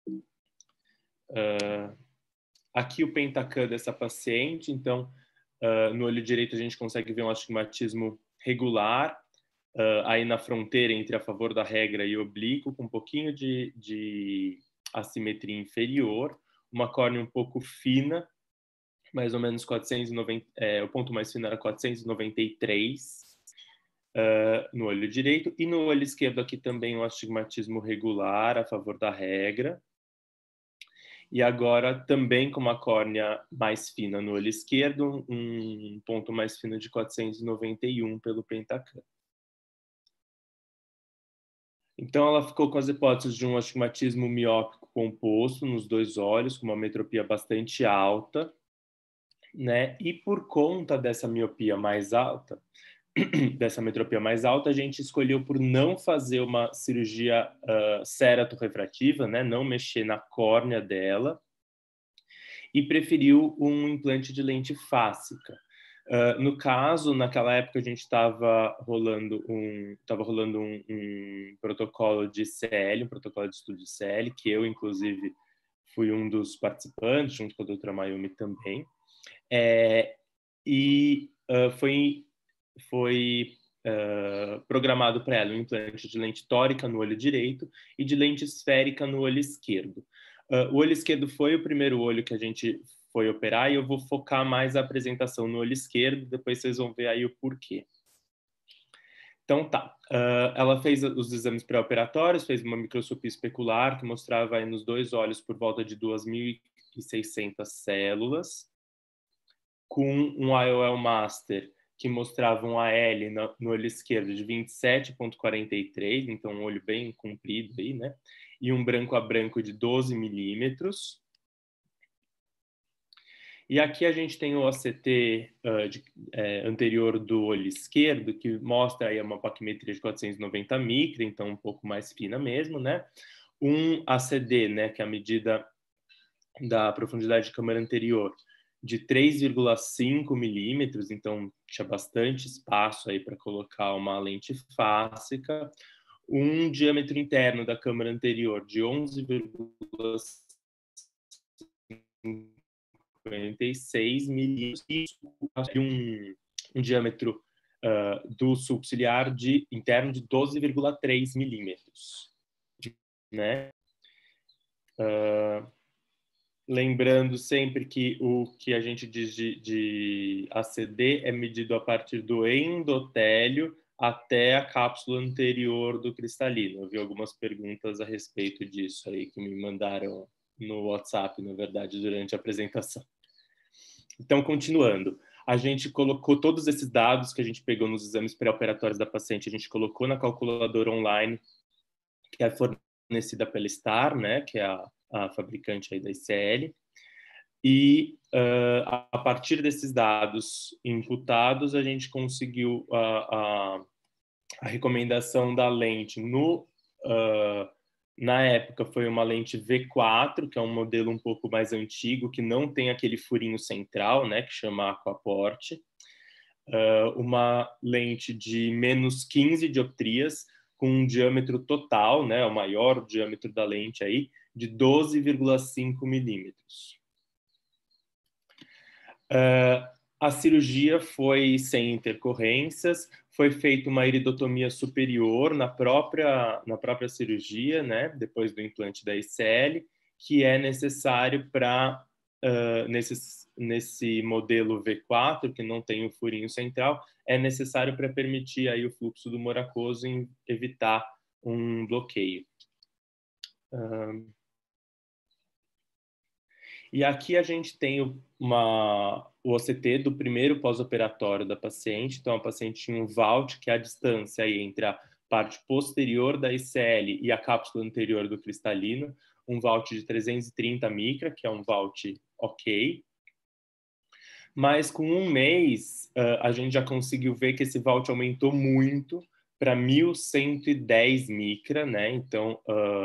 Aqui o Pentacan dessa paciente, então, no olho direito a gente consegue ver um astigmatismo regular, aí na fronteira entre a favor da regra e oblíquo, com um pouquinho de assimetria inferior, uma córnea um pouco fina, mais ou menos 490, o ponto mais fino era 493 no olho direito, e no olho esquerdo aqui também um astigmatismo regular a favor da regra. E agora também com uma córnea mais fina no olho esquerdo, um ponto mais fino de 491 pelo Pentacan. Então ela ficou com as hipóteses de um astigmatismo miópico composto nos 2 olhos, com uma metropia bastante alta, né? E por conta dessa miopia mais alta, dessa metropia mais alta, a gente escolheu por não fazer uma cirurgia ceratorrefrativa, né? Não mexer na córnea dela, e preferiu um implante de lente fásica. No caso, naquela época a gente estava rolando um protocolo de CL, um protocolo de estudo de CL, que eu, inclusive, fui um dos participantes, junto com a doutora Mayumi também. Foi programado para ela um implante de lente tórica no olho direito e de lente esférica no olho esquerdo. O olho esquerdo foi o primeiro olho que a gente foi operar e eu vou focar mais a apresentação no olho esquerdo, depois vocês vão ver aí o porquê. Então tá, ela fez os exames pré-operatórios, fez uma microscopia especular que mostrava aí nos 2 olhos por volta de 2.600 células, com um IOL Master que mostrava um AL no olho esquerdo de 27,43, então um olho bem comprido aí, né? E um branco a branco de 12 milímetros. E aqui a gente tem o OCT anterior do olho esquerdo, que mostra aí uma paquimetria de 490 micra, então um pouco mais fina mesmo, né? Um ACD, né, que é a medida da profundidade de câmara anterior, de 3,5 milímetros, então tinha bastante espaço aí para colocar uma lente fásica. Um diâmetro interno da câmara anterior de 11,56 milímetros e um diâmetro do sulco ciliar interno de 12,3 milímetros, né? Lembrando sempre que o que a gente diz de ACD é medido a partir do endotélio até a cápsula anterior do cristalino. Eu vi algumas perguntas a respeito disso aí que me mandaram no WhatsApp, na verdade, durante a apresentação. Então, continuando, a gente colocou todos esses dados que a gente pegou nos exames pré-operatórios da paciente, a gente colocou na calculadora online que é fornecida pela STAR, né, que é a fabricante aí da ICL, e a partir desses dados imputados, a gente conseguiu a recomendação da lente na época foi uma lente V4, que é um modelo um pouco mais antigo, que não tem aquele furinho central, né, que chama Aquaport. Uma lente de menos 15 dioptrias, com um diâmetro total, né, o maior diâmetro da lente aí, de 12,5 milímetros. A cirurgia foi sem intercorrências, foi feita uma iridotomia superior na própria cirurgia, né, depois do implante da ICL, que é necessário para, nesse modelo V4, que não tem o furinho central, é necessário para permitir aí o fluxo do humor aquoso e evitar um bloqueio. E aqui a gente tem o OCT do primeiro pós-operatório da paciente. Então, a paciente tinha um VALT, que é a distância aí entre a parte posterior da ICL e a cápsula anterior do cristalino, um VALT de 330 micra, que é um VALT ok. Mas com um mês, a gente já conseguiu ver que esse VALT aumentou muito para 1.110 micra, né? Então,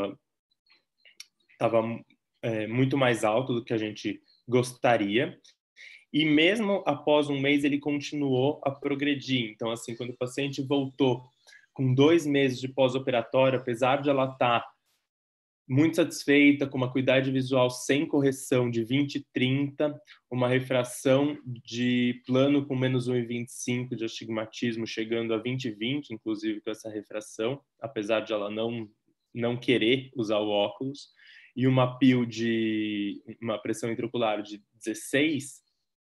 estava muito mais alto do que a gente gostaria. E mesmo após um mês, ele continuou a progredir. Então, assim, quando o paciente voltou com 2 meses de pós-operatório, apesar de ela estar muito satisfeita, com uma acuidade visual sem correção de 20/30, uma refração de plano com menos 1,25 de astigmatismo, chegando a 20/20, inclusive com essa refração, apesar de ela não querer usar o óculos, e uma PIL de uma pressão intraocular de 16,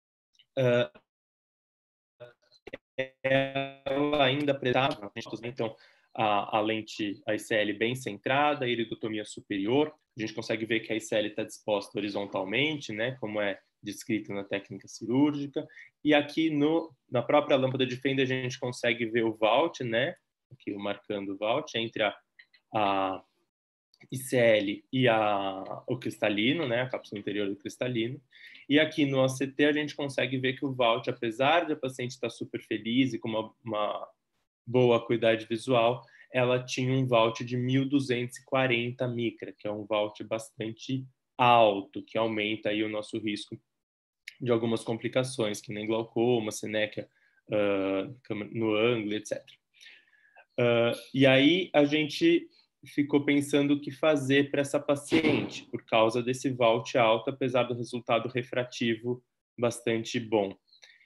ela ainda apresentava, então, a lente, a ICL bem centrada, a iridotomia superior. A gente consegue ver que a ICL está disposta horizontalmente, né, como é descrito na técnica cirúrgica. E aqui na própria lâmpada de Fender a gente consegue ver o VALT, né, aqui marcando o VALT, entre a ICL e o cristalino, né, a cápsula interior do cristalino. E aqui no OCT a gente consegue ver que o VALT, apesar de a paciente estar super feliz e com uma boa acuidade visual, ela tinha um VALT de 1.240 micra, que é um VALT bastante alto, que aumenta aí o nosso risco de algumas complicações, que nem glaucoma, senéquia no ângulo, etc. E aí a gente ficou pensando o que fazer para essa paciente, por causa desse VALT alto, apesar do resultado refrativo bastante bom.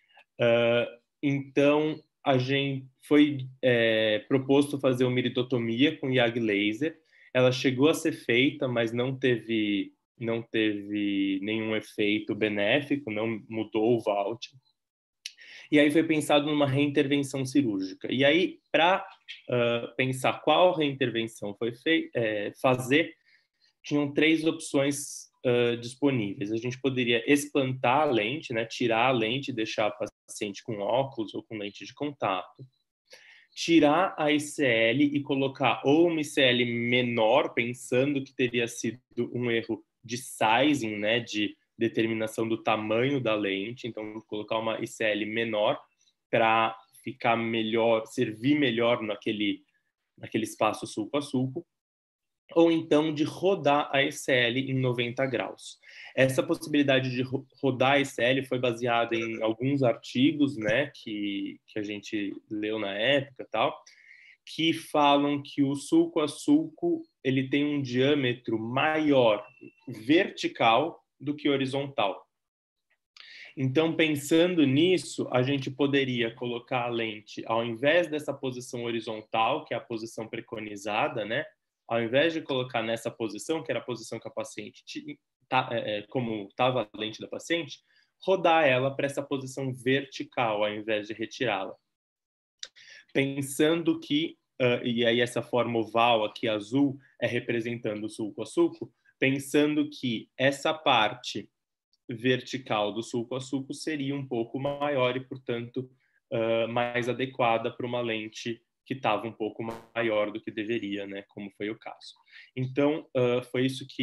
Então, a gente foi proposto fazer uma iridotomia com YAG laser. Ela chegou a ser feita, mas não teve nenhum efeito benéfico, não mudou o VALT. E aí foi pensado numa reintervenção cirúrgica. E aí, para pensar qual reintervenção foi fazer, tinham 3 opções disponíveis. A gente poderia explantar a lente, né, tirar a lente e deixar a paciente com óculos ou com lente de contato. Tirar a ICL e colocar ou uma ICL menor, pensando que teria sido um erro de sizing, né, de determinação do tamanho da lente. Então, colocar uma ICL menor para ficar melhor, servir melhor naquele espaço sulco a sulco, ou então de rodar a ICL em 90 graus. Essa possibilidade de rodar a ICL foi baseada em alguns artigos, né, que a gente leu na época, tal, que falam que o sulco a sulco ele tem um diâmetro maior vertical do que horizontal. Então, pensando nisso, a gente poderia colocar a lente, ao invés dessa posição horizontal, que é a posição preconizada, né? Ao invés de colocar nessa posição, que era a posição que a paciente, como estava a lente da paciente, rodar ela para essa posição vertical, ao invés de retirá-la. Pensando que, e aí essa forma oval aqui azul é representando o sulco a sulco, pensando que essa parte vertical do sulco a sulco seria um pouco maior e, portanto, mais adequada para uma lente que estava um pouco maior do que deveria, né, como foi o caso. Então, foi isso que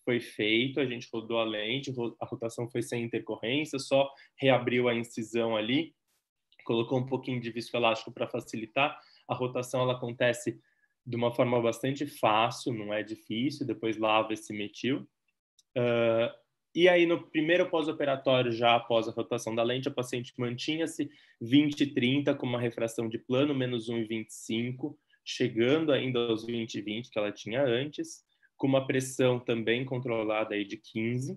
foi feito, a gente rodou a lente, a rotação foi sem intercorrência, só reabriu a incisão ali, colocou um pouquinho de viscoelástico para facilitar. A rotação ela acontece de uma forma bastante fácil, não é difícil, depois lava esse metil. E aí, no primeiro pós-operatório, já após a rotação da lente, a paciente mantinha-se 20/30 com uma refração de plano, menos 1,25, chegando ainda aos 20/20 que ela tinha antes, com uma pressão também controlada aí de 15.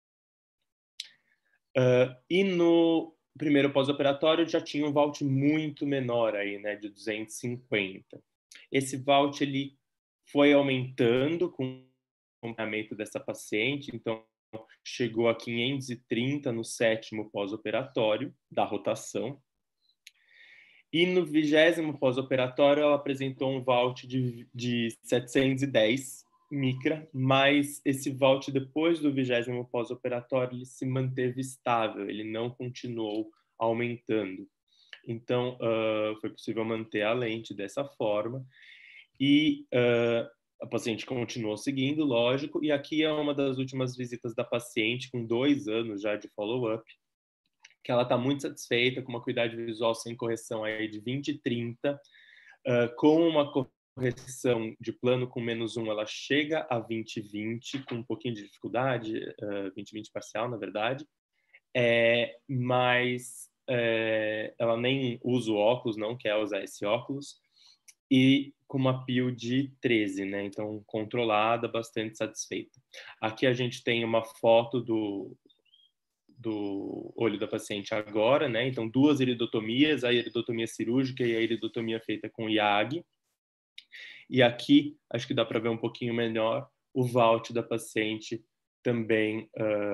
E no primeiro pós-operatório já tinha um VALT muito menor aí, né, de 250. Esse VALT ele foi aumentando com o acompanhamento dessa paciente, então chegou a 530 no 7º pós-operatório da rotação. E no 20º pós-operatório ela apresentou um VALT de 710 micra, mas esse VALT depois do 20º pós-operatório ele se manteve estável, ele não continuou aumentando. Então, foi possível manter a lente dessa forma e a paciente continuou seguindo, lógico, e aqui é uma das últimas visitas da paciente, com 2 anos já de follow-up, que ela está muito satisfeita, com uma acuidade visual sem correção aí de 20/30, com uma correção de plano com -1, ela chega a 20/20, com um pouquinho de dificuldade, 20/20 parcial, na verdade, mas ela nem usa o óculos, não quer usar esse óculos, e com uma PIO de 13, né? Então, controlada, bastante satisfeita. Aqui a gente tem uma foto do olho da paciente agora, né? Então, 2 iridotomias, a iridotomia cirúrgica e a iridotomia feita com IAG. E aqui, acho que dá para ver um pouquinho melhor, o VALT da paciente também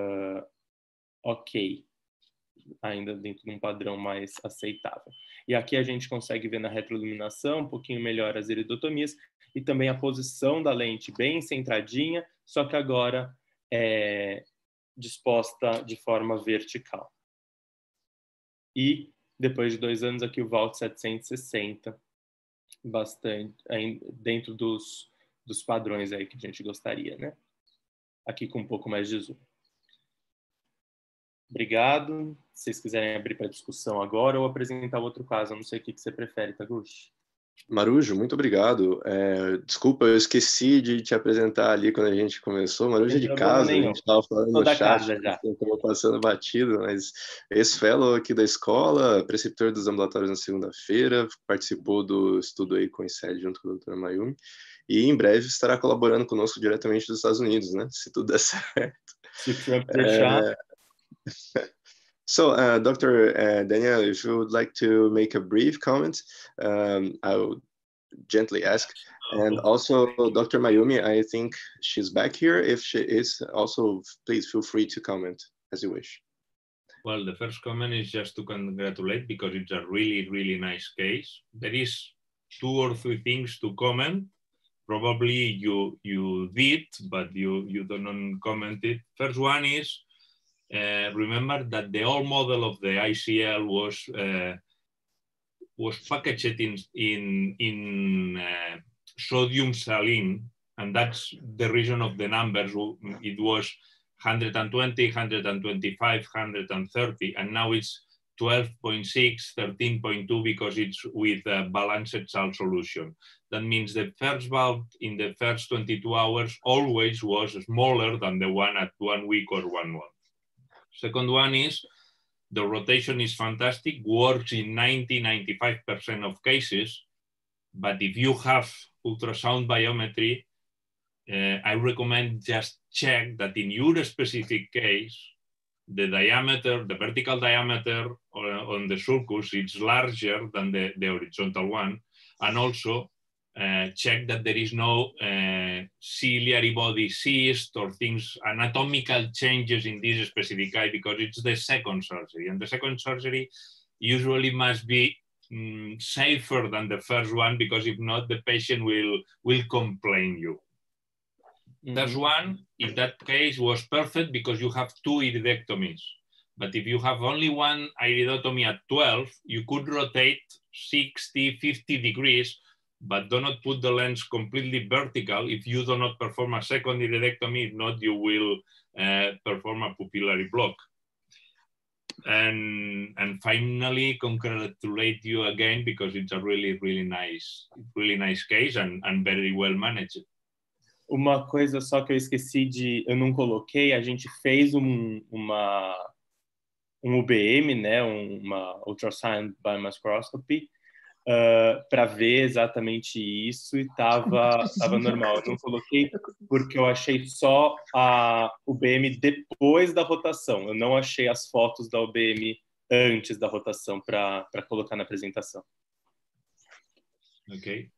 ok, ainda dentro de um padrão mais aceitável. E aqui a gente consegue ver na retroiluminação um pouquinho melhor as iridotomias e também a posição da lente bem centradinha, só que agora disposta de forma vertical. E depois de 2 anos aqui o VALT 760, bastante dentro dos padrões aí que a gente gostaria, né? Aqui com um pouco mais de zoom. Obrigado. Se vocês quiserem abrir para discussão agora ou apresentar outro caso, eu não sei o que você prefere, Taguchi. Marujo, muito obrigado. Desculpa, eu esqueci de te apresentar ali quando a gente começou. Marujo é de casa, a gente estava falando no chat, estava passando batido, mas ex-fellow aqui da escola, preceptor dos ambulatórios na segunda-feira, participou do estudo aí com o ICED junto com a doutora Mayumi, e em breve estará colaborando conosco diretamente dos Estados Unidos, né? Se tudo der certo. Se o Trump deixar. So, Dr. Daniel, if you would like to make a brief comment, I would gently ask. And also, Dr. Mayumi, I think she's back here. If she is, also, please feel free to comment as you wish. Well, the first comment is just to congratulate because it's a really, really nice case. There is 2 or 3 things to comment. Probably you did, but you don't comment it. First one is, remember that the old model of the ICL was packaged in sodium saline, and that's the reason of the numbers. It was 120, 125, 130, and now it's 12.6, 13.2 because it's with a balanced salt solution. That means the first valve in the first 22 hours always was smaller than the one at 1 week or 1 month. Second one is the rotation is fantastic, works in 90-95% of cases, but if you have ultrasound biometry, I recommend just check that in your specific case, the diameter, the vertical diameter on the sulcus is larger than the horizontal one, and also check that there is no ciliary body cyst or things, anatomical changes in this specific eye, because it's the second surgery. And the second surgery usually must be safer than the first one, because if not, the patient will complain you. Mm-hmm. That's one, in that case, was perfect because you have 2 iridectomies. But if you have only 1 iridotomy at 12, you could rotate 60, 50 degrees but do not put the lens completely vertical. If you do not perform a second iridectomy, if not, you will perform a pupillary block. And finally, congratulate you again, because it's a really nice case and very well managed. Uma coisa só que eu não coloquei, a gente fez um UBM, né, uma ultrasound by microscopy, para ver exatamente isso, e tava normal. Eu não coloquei porque eu achei só a UBM depois da rotação. Eu não achei as fotos da UBM antes da rotação para colocar na apresentação. Ok.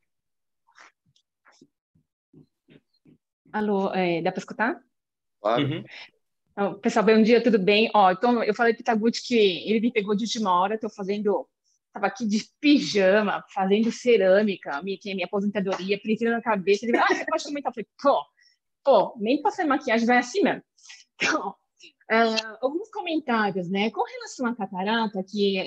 Alô, dá para escutar? Claro. Uhum. Então, pessoal, bom dia, tudo bem? Então, eu falei para o Taguchi que ele me pegou de última hora, estava aqui de pijama, fazendo cerâmica, minha aposentadoria, pintando na cabeça. Ele falou, você pode comentar? Eu falei, pô, nem passar maquiagem, vai assim mesmo. Então, alguns comentários, né? Com relação à catarata,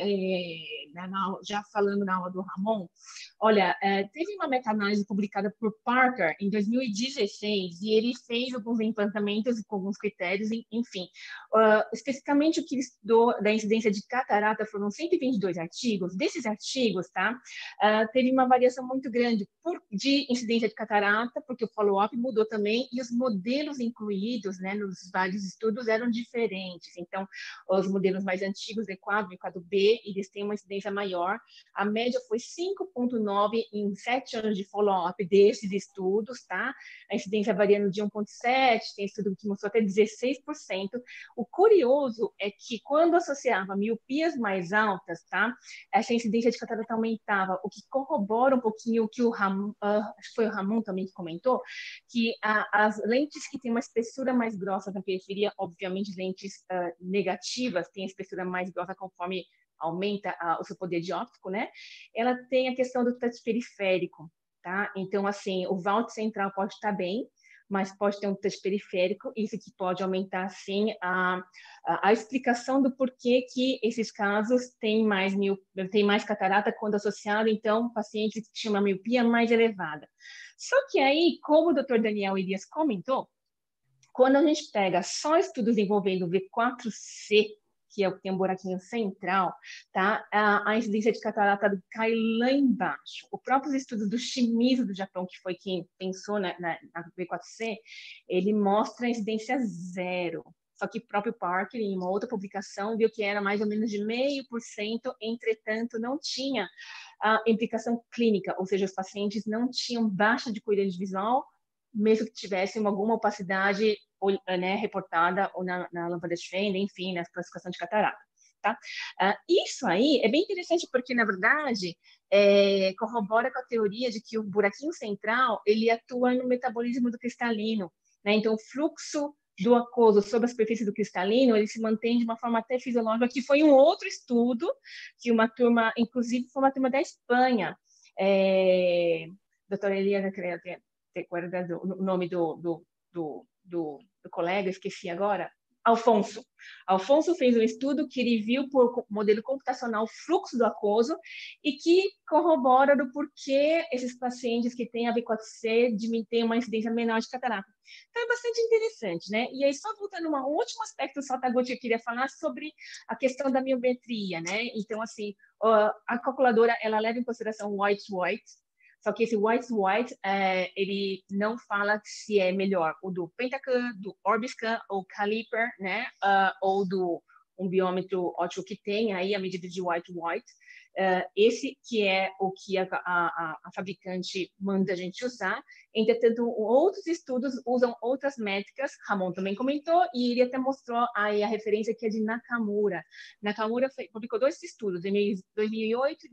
já falando na aula do Ramon, olha, teve uma meta-análise publicada por Parker em 2016 e ele fez alguns implantamentos com alguns critérios, enfim. Especificamente o que ele estudou da incidência de catarata foram 122 artigos. Desses artigos, tá? Teve uma variação muito grande de incidência de catarata, porque o follow-up mudou também e os modelos incluídos, né, nos vários estudos eram diferentes. Então, os modelos mais antigos, EQUADO e EQUADO-B, eles têm uma incidência maior. A média foi 5,9 em 7 anos de follow-up desses estudos, tá? A incidência variando de 1,7, tem estudo que mostrou até 16%. O curioso é que quando associava miopias mais altas, tá? Essa incidência de catarata aumentava, o que corrobora um pouquinho o que o Ramon, acho que foi o Ramon também que comentou, que as lentes que têm uma espessura mais grossa na periferia, obviamente lentes negativas têm espessura mais grossa conforme aumenta o seu poder de óptico, né? Ela tem a questão do touch periférico, tá? Então, assim, o vault central pode estar bem, mas pode ter um touch periférico, isso que pode aumentar, sim, a explicação do porquê que esses casos têm mais catarata quando associado, então, pacientes que tinham uma miopia mais elevada. Só que aí, como o Dr. Daniel Elias comentou, quando a gente pega só estudos envolvendo o V4C, que é o que tem um buraquinho central, tá? A incidência de catarata cai lá embaixo. Os próprios estudos do Shimizu do Japão, que foi quem pensou na V4C, ele mostra a incidência 0. Só que o próprio Parker, em uma outra publicação, viu que era mais ou menos de 0,5%, entretanto, não tinha a implicação clínica, ou seja, os pacientes não tinham baixa de acuidade visual, mesmo que tivessem alguma opacidade, né, reportada ou na lâmpada de Fender, enfim, na classificação de catarata. Tá? Isso aí é bem interessante porque, na verdade, corrobora com a teoria de que o buraquinho central ele atua no metabolismo do cristalino. Né? Então, o fluxo do aquoso sobre a superfície do cristalino, ele se mantém de uma forma até fisiológica, que foi um outro estudo, que uma turma, inclusive, foi uma turma da Espanha. Doutora Elias, guarda o nome do colega, esqueci agora, Alfonso fez um estudo que ele viu por modelo computacional o fluxo do aquoso e que corrobora do porquê esses pacientes que têm a V4C têm uma incidência menor de catarata. Então, é bastante interessante, né? E aí, só voltando a um último aspecto, só, Taguchi, eu queria falar sobre a questão da miometria, né? Então, assim, a calculadora, ela leva em consideração o white, só que esse white, ele não fala se é melhor o do Pentacam, do Orbiscan ou Caliper, né? Ou do um biômetro óptico que tem aí a medida de white. Esse que é o que a fabricante manda a gente usar. Entretanto, outros estudos usam outras métricas. Ramon também comentou e ele até mostrou aí a referência que é de Nakamura. Nakamura publicou 2 estudos, em 2008 e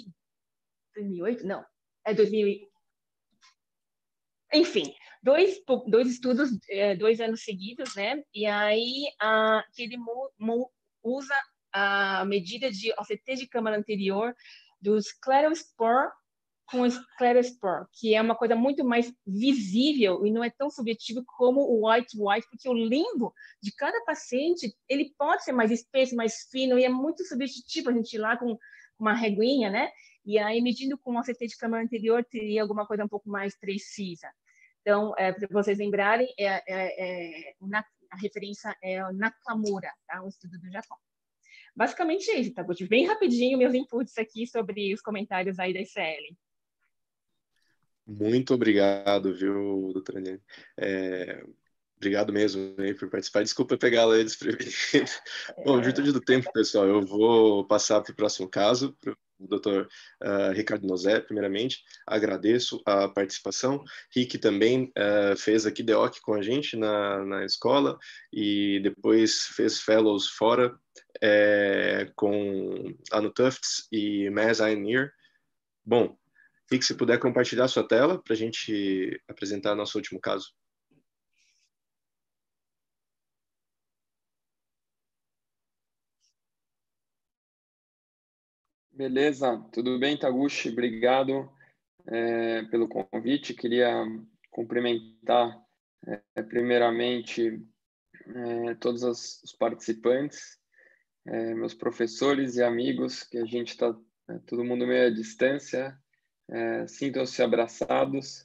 2008? Não. 2000. Enfim, dois estudos, 2 anos seguidos, né? E aí que ele usa a medida de OCT de câmara anterior do sclerospor com sclerospor, que é uma coisa muito mais visível e não é tão subjetivo como o white, porque o limbo de cada paciente ele pode ser mais espesso, mais fino e é muito subjetivo a gente ir lá com uma reguinha, né? E aí, medindo com o CT de câmara anterior, teria alguma coisa um pouco mais precisa. Então, para vocês lembrarem, a referência é o Nakamura, tá? Um estudo do Japão. Basicamente é isso, tá? Bem rapidinho meus inputs aqui sobre os comentários aí da ICL. Muito obrigado, viu, doutora Aniele? Obrigado mesmo aí por participar. Desculpa pegá-la desprevenido. Bom, em virtude do tempo, pessoal, eu vou passar para o próximo caso, para o doutor Ricardo Nozé, primeiramente. Agradeço a participação. Rick também fez aqui DEOC com a gente na escola e depois fez fellows fora lá no Tufts e Mass Eye and Ear. Bom, Rick, se puder compartilhar sua tela para a gente apresentar nosso último caso. Beleza, tudo bem, Taguchi? Obrigado pelo convite. Queria cumprimentar primeiramente todos os participantes, meus professores e amigos, que a gente está todo mundo meio à distância. Sintam-se abraçados.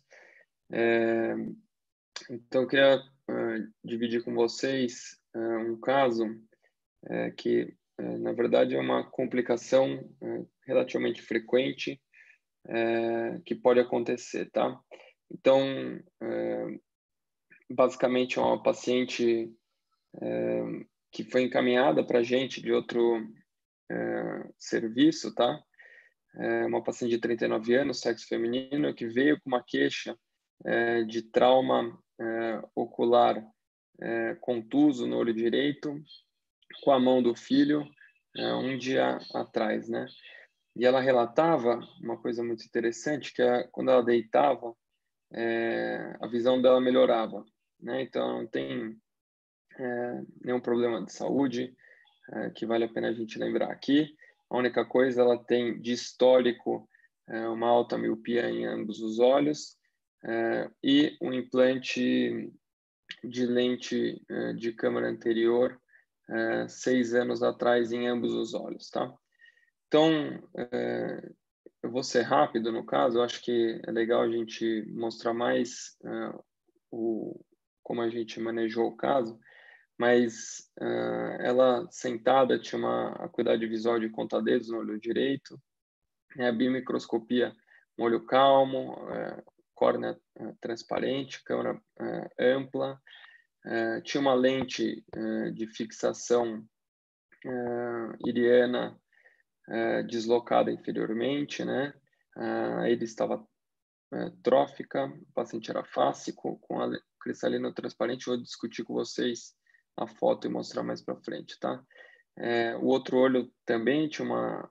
Então, eu queria dividir com vocês um caso que, na verdade, é uma complicação relativamente frequente que pode acontecer, tá? Então, basicamente, é uma paciente que foi encaminhada para a gente de outro serviço, tá? Uma paciente de 39 anos, sexo feminino, que veio com uma queixa de trauma ocular contuso no olho direito, com a mão do filho, um dia atrás, né? E ela relatava uma coisa muito interessante, que quando ela deitava, a visão dela melhorava, né? Então, não tem nenhum problema de saúde que vale a pena a gente lembrar aqui. A única coisa, ela tem de histórico uma alta miopia em ambos os olhos e um implante de lente de câmara anterior 6 anos atrás em ambos os olhos, tá? Então, eu vou ser rápido no caso. Eu acho que é legal a gente mostrar mais como a gente manejou o caso, mas ela sentada tinha uma acuidade visual de conta-dedos no olho direito, a bimicroscopia, um olho calmo, córnea transparente, câmera ampla, tinha uma lente de fixação iriana deslocada inferiormente, né? Ele estava trófica, o paciente era fásico, com a cristalino transparente. Eu vou discutir com vocês a foto e mostrar mais para frente, tá? O outro olho também tinha uma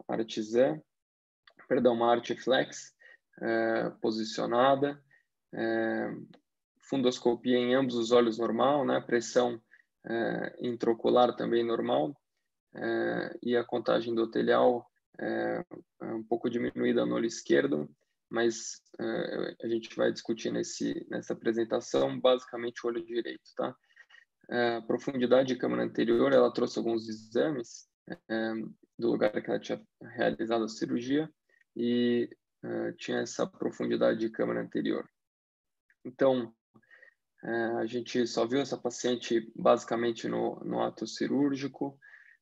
uma artiflex posicionada, fundoscopia em ambos os olhos normal, né? Pressão intraocular também normal, e a contagem endotelial um pouco diminuída no olho esquerdo, mas a gente vai discutir nessa apresentação basicamente o olho direito, tá? Profundidade de câmara anterior, ela trouxe alguns exames do lugar que ela tinha realizado a cirurgia e tinha essa profundidade de câmara anterior. Então, a gente só viu essa paciente basicamente no ato cirúrgico.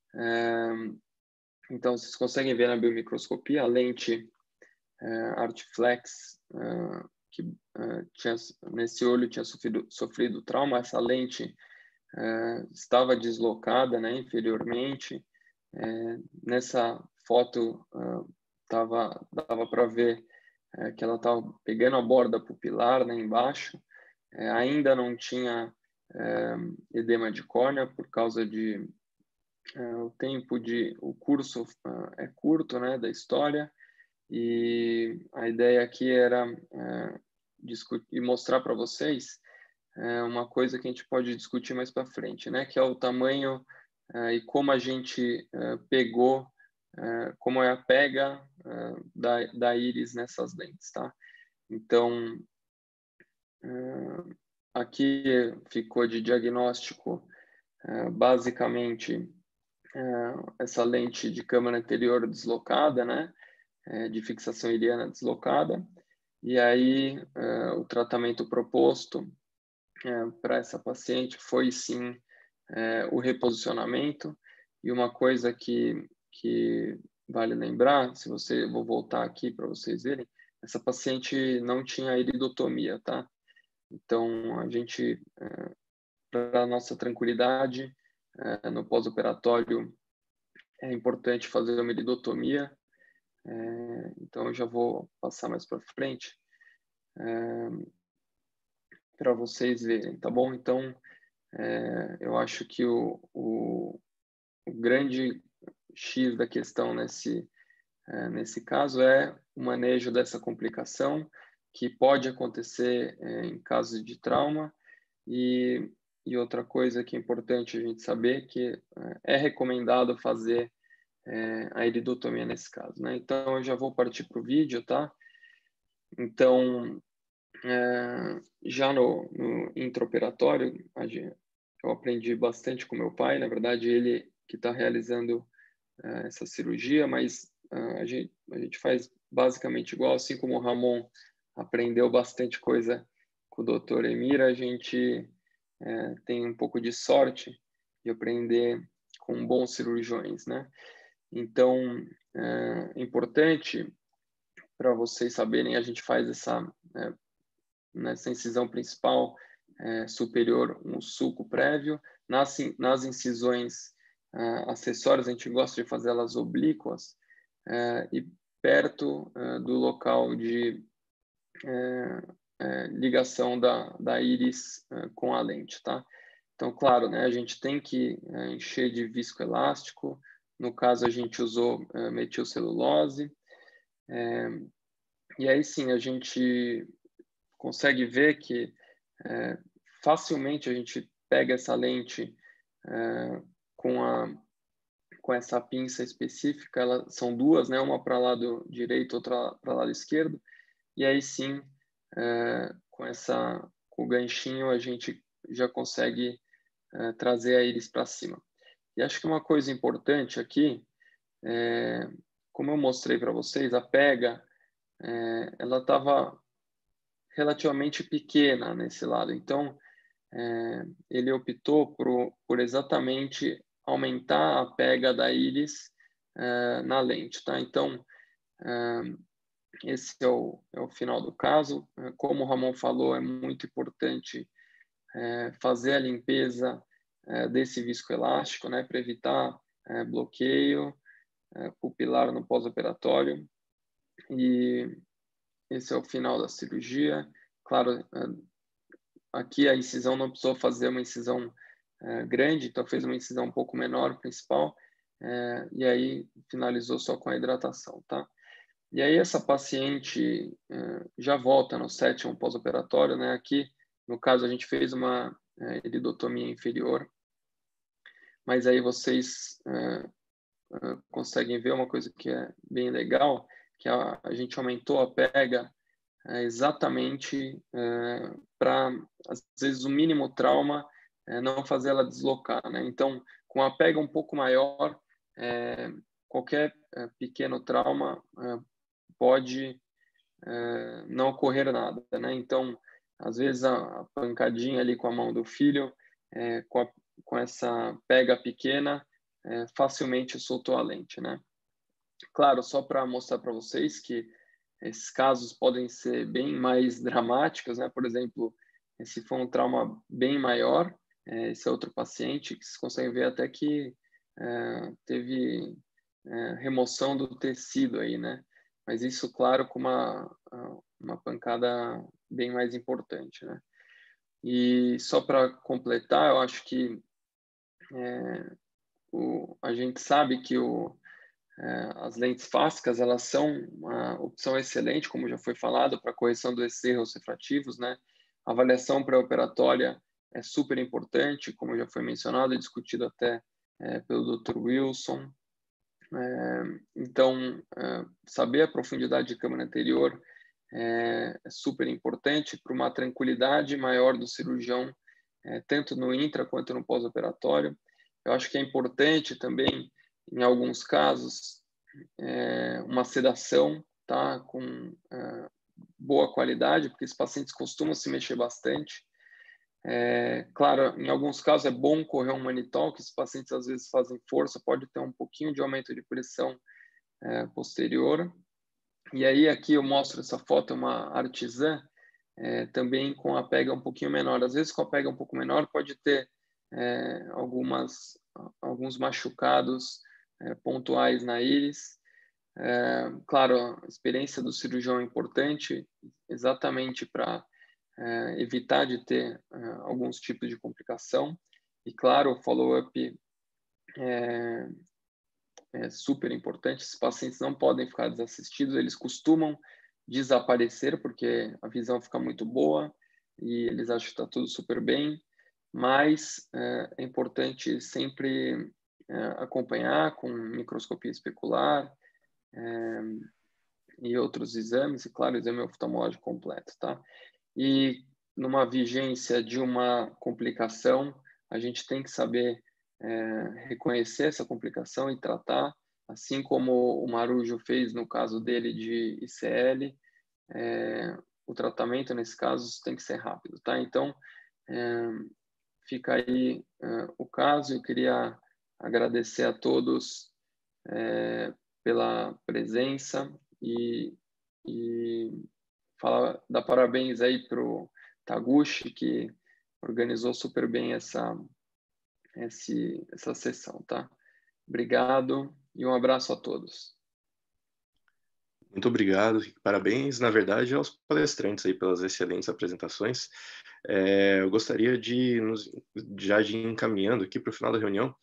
Então, vocês conseguem ver na biomicroscopia a lente Artiflex, que nesse olho tinha sofrido trauma. Essa lente estava deslocada, né, inferiormente. Nessa foto dava para ver que ela estava pegando a borda pupilar, né, embaixo. Ainda não tinha edema de córnea por causa de o curso é curto, né, da história, e a ideia aqui era discutir e mostrar para vocês uma coisa que a gente pode discutir mais para frente, né, que é o tamanho e como a gente pegou, como é a pega da íris nessas lentes, tá? Então, aqui ficou de diagnóstico basicamente essa lente de câmara anterior deslocada, né? de fixação iliana deslocada. E aí, o tratamento proposto para essa paciente foi, sim, o reposicionamento. E uma coisa que vale lembrar, vou voltar aqui para vocês verem, essa paciente não tinha iridotomia, tá? Então, a gente, para a nossa tranquilidade, no pós-operatório, é importante fazer uma iridotomia. Então, eu já vou passar mais para frente para vocês verem, tá bom? Então, eu acho que o grande X da questão nesse caso é o manejo dessa complicação, que pode acontecer em casos de trauma. E outra coisa que é importante a gente saber, que é recomendado fazer a iridotomia nesse caso, né? Então, eu já vou partir para o vídeo, tá? Então, já no intraoperatório, eu aprendi bastante com meu pai. Na verdade, ele que está realizando essa cirurgia, mas a gente faz basicamente igual, assim como o Ramon aprendeu bastante coisa com o Dr. Emir, a gente tem um pouco de sorte de aprender com bons cirurgiões, né? Então, é importante para vocês saberem, a gente faz nessa incisão principal superior um sulco prévio. Nas incisões acessórias, a gente gosta de fazer elas oblíquas e perto do local de ligação da íris com a lente, tá? Então, claro, né, a gente tem que encher de viscoelástico. No caso, a gente usou metilcelulose. E aí sim, a gente consegue ver que facilmente a gente pega essa lente com essa pinça específica. São duas, né? Uma para o lado direito, outra para o lado esquerdo. E aí sim, com o ganchinho, a gente já consegue trazer a íris para cima. E acho que uma coisa importante aqui, como eu mostrei para vocês, a pega, ela estava relativamente pequena nesse lado. Então, ele optou por exatamente aumentar a pega da íris na lente, tá? Então, esse é o final do caso. Como o Ramon falou, é muito importante fazer a limpeza desse viscoelástico, né, para evitar bloqueio pupilar no pós-operatório. E esse é o final da cirurgia. Claro, aqui a incisão não precisou fazer uma incisão grande, então fez uma incisão um pouco menor, principal, e aí finalizou só com a hidratação, tá? E aí essa paciente já volta no 7º pós-operatório, né? Aqui, no caso, a gente fez uma iridotomia inferior, mas aí vocês conseguem ver uma coisa que é bem legal, que a gente aumentou a pega exatamente para, às vezes, o mínimo trauma não fazer ela deslocar, né? Então, com a pega um pouco maior, qualquer pequeno trauma pode não ocorrer nada, né? Então, às vezes, a pancadinha ali com a mão do filho, com essa pega pequena, facilmente soltou a lente, né? Claro, só para mostrar para vocês que esses casos podem ser bem mais dramáticos, né? Por exemplo, se for um trauma bem maior, esse é outro paciente que vocês conseguem ver até que teve remoção do tecido aí, né? Mas isso, claro, com uma pancada bem mais importante, né? E só para completar, eu acho que a gente sabe que as lentes fásicas, elas são uma opção excelente, como já foi falado, para correção desses erros refrativos, né? A avaliação pré-operatória é super importante, como já foi mencionado e discutido até pelo Dr. Wilson. Então, saber a profundidade de câmara anterior é super importante para uma tranquilidade maior do cirurgião, tanto no intra quanto no pós-operatório. Eu acho que é importante também, em alguns casos, uma sedação, tá? Com boa qualidade, porque os pacientes costumam se mexer bastante. Claro, em alguns casos é bom correr um manitol, que os pacientes às vezes fazem força, pode ter um pouquinho de aumento de pressão posterior. E aí aqui eu mostro essa foto, uma artesã, também com a pega um pouquinho menor. Às vezes com a pega um pouco menor pode ter alguns machucados pontuais na íris. Claro, a experiência do cirurgião é importante, exatamente para evitar de ter alguns tipos de complicação. E claro, o follow-up é super importante. Esses pacientes não podem ficar desassistidos, eles costumam desaparecer porque a visão fica muito boa e eles acham que está tudo super bem, mas é importante sempre acompanhar com microscopia especular e outros exames, e claro, exame oftalmológico completo, tá? E numa vigência de uma complicação, a gente tem que saber reconhecer essa complicação e tratar, assim como o Marujo fez no caso dele de ICL. O tratamento, nesse caso, tem que ser rápido, tá? Então, fica aí o caso. Eu queria agradecer a todos pela presença e dar parabéns aí para o Taguchi, que organizou super bem essa sessão, tá? Obrigado e um abraço a todos. Muito obrigado, parabéns, na verdade, aos palestrantes aí pelas excelentes apresentações. Eu gostaria de já ir encaminhando aqui para o final da reunião.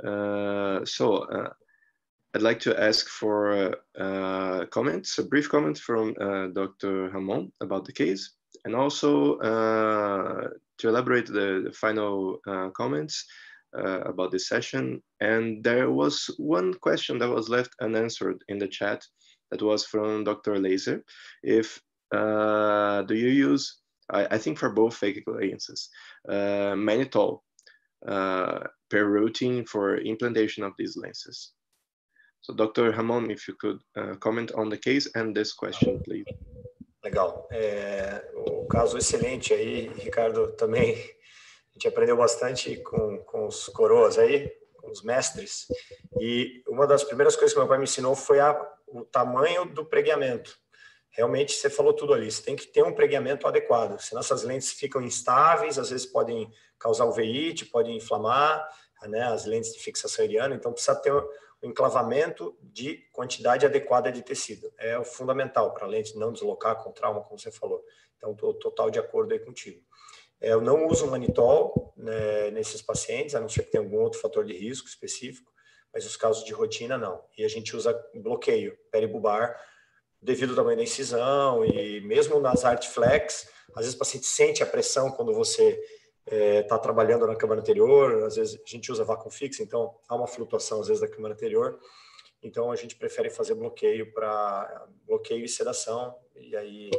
I'd like to ask for comments, a brief comment from Dr. Ramon about the case, and also to elaborate the final comments about this session. And there was one question that was left unanswered in the chat. That was from Dr. Laser. If do you use, I think for both phakic lenses, mannitol per routine for implantation of these lenses? So Dr. Ramon, if you could comment on the case and this question, please. Legal. O caso excelente aí, Ricardo, também a gente aprendeu bastante com os coroas aí, com os mestres. E uma das primeiras coisas que meu pai me ensinou foi o tamanho do pregueamento. Realmente, você falou tudo ali. Você tem que ter um pregueamento adequado. Senão essas lentes ficam instáveis, às vezes podem causar uveíte, podem inflamar, né, as lentes de fixação iriana. Então, precisa ter um enclavamento de quantidade adequada de tecido. É o fundamental para a lente não deslocar com trauma, como você falou. Então, estou total de acordo aí contigo. Eu não uso mannitol, né, nesses pacientes, a não ser que tenha algum outro fator de risco específico, mas os casos de rotina, não. E a gente usa bloqueio peribulbar devido ao tamanho da incisão, e mesmo nas Artflex, às vezes o paciente sente a pressão quando você está trabalhando na câmara anterior, às vezes a gente usa vácuo fixo, então há uma flutuação às vezes da câmara anterior, então a gente prefere fazer bloqueio e sedação, e aí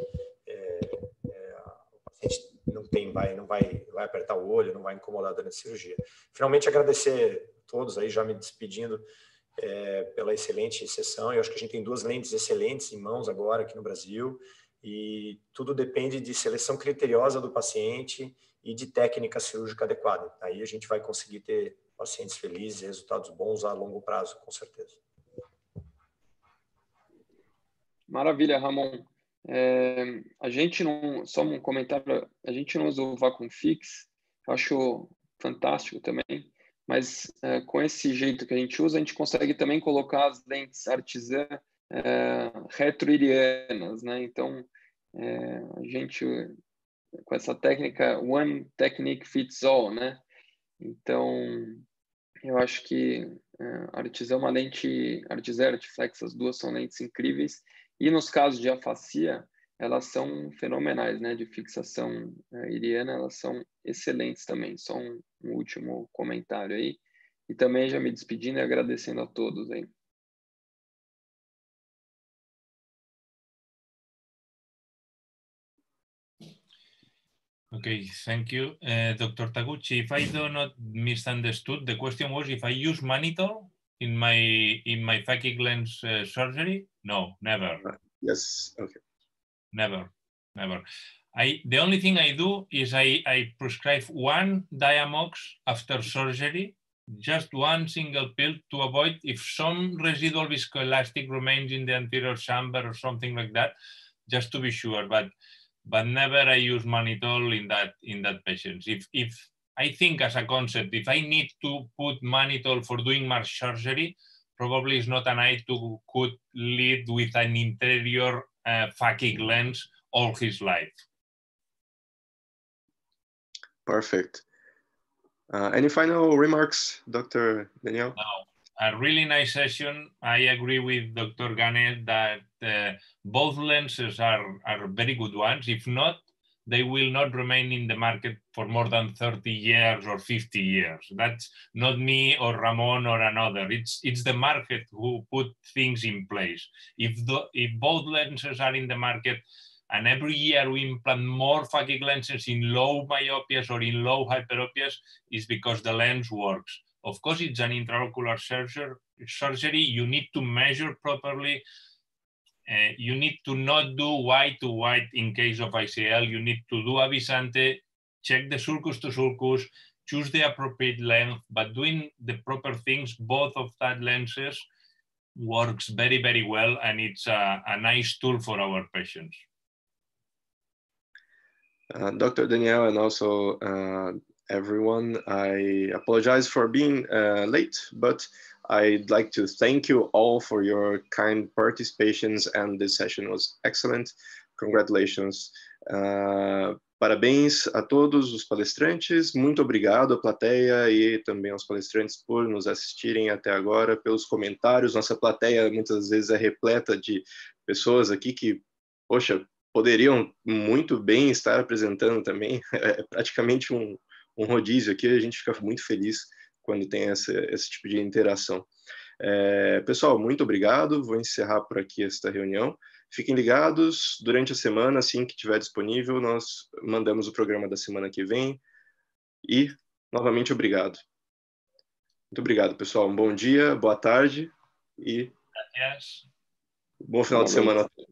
o paciente não vai apertar o olho, não vai incomodar durante a cirurgia. Finalmente, agradecer a todos aí, já me despedindo pela excelente sessão. Eu acho que a gente tem 2 lentes excelentes em mãos agora aqui no Brasil, e tudo depende de seleção criteriosa do paciente e de técnica cirúrgica adequada. Aí a gente vai conseguir ter pacientes felizes, resultados bons a longo prazo, com certeza. Maravilha, Ramon. A gente não, só um comentário, a gente não usa o Vacuum Fix, eu acho fantástico também, mas com esse jeito que a gente usa, a gente consegue também colocar as lentes artesã retroirianas, né? Então, a gente, com essa técnica, one technique fits all, né? Então, eu acho que a artesã é uma lente, artesã e Artflex, as duas são lentes incríveis, e nos casos de afasia, elas são fenomenais, né? De fixação iriana, elas são excelentes também. Só um último comentário aí. E também já me despedindo e agradecendo a todos aí. Okay, thank you, Dr. Taguchi. If I do not misunderstood, the question was if I use mannitol in my phakic lens surgery? No, never. Yes. Okay. Never. The only thing I do is I prescribe one Diamox after surgery, just one single pill to avoid if some residual viscoelastic remains in the anterior chamber or something like that, just to be sure. But never I use mannitol in that patient. If I think as a concept, if I need to put mannitol for doing Marsh surgery, probably it's not an eye to could lead with an interior phakic lens all his life. Perfect. Any final remarks, Dr. Daniel? No, a really nice session. I agree with Dr. Ganet that both lenses are very good ones. If not, they will not remain in the market for more than 30 years or 50 years. That's not me or Ramon or another. It's the market who put things in place. If both lenses are in the market and every year we implant more phakic lenses in low myopias or in low hyperopias, is because the lens works. Of course, it's an intraocular surgery. You need to measure properly. You need to not do white to white in case of ICL. You need to do Avicente, check the sulcus to sulcus, choose the appropriate length, but doing the proper things, both of that lenses works very, very well, and it's a nice tool for our patients. Dr. Daniel, and also everyone, I apologize for being late, but I'd like to thank you all for your kind participations, and this session was excellent. Congratulations. Parabéns a todos os palestrantes, muito obrigado à plateia e também aos palestrantes por nos assistirem até agora, pelos comentários. Nossa plateia muitas vezes é repleta de pessoas aqui que, poxa, poderiam muito bem estar apresentando também. É praticamente um rodízio aqui, a gente fica muito feliz quando tem esse tipo de interação. Pessoal, muito obrigado, vou encerrar por aqui esta reunião. Fiquem ligados, durante a semana, assim que estiver disponível, nós mandamos o programa da semana que vem. E, novamente, obrigado. Muito obrigado, pessoal. Um bom dia, boa tarde e bom final de semana.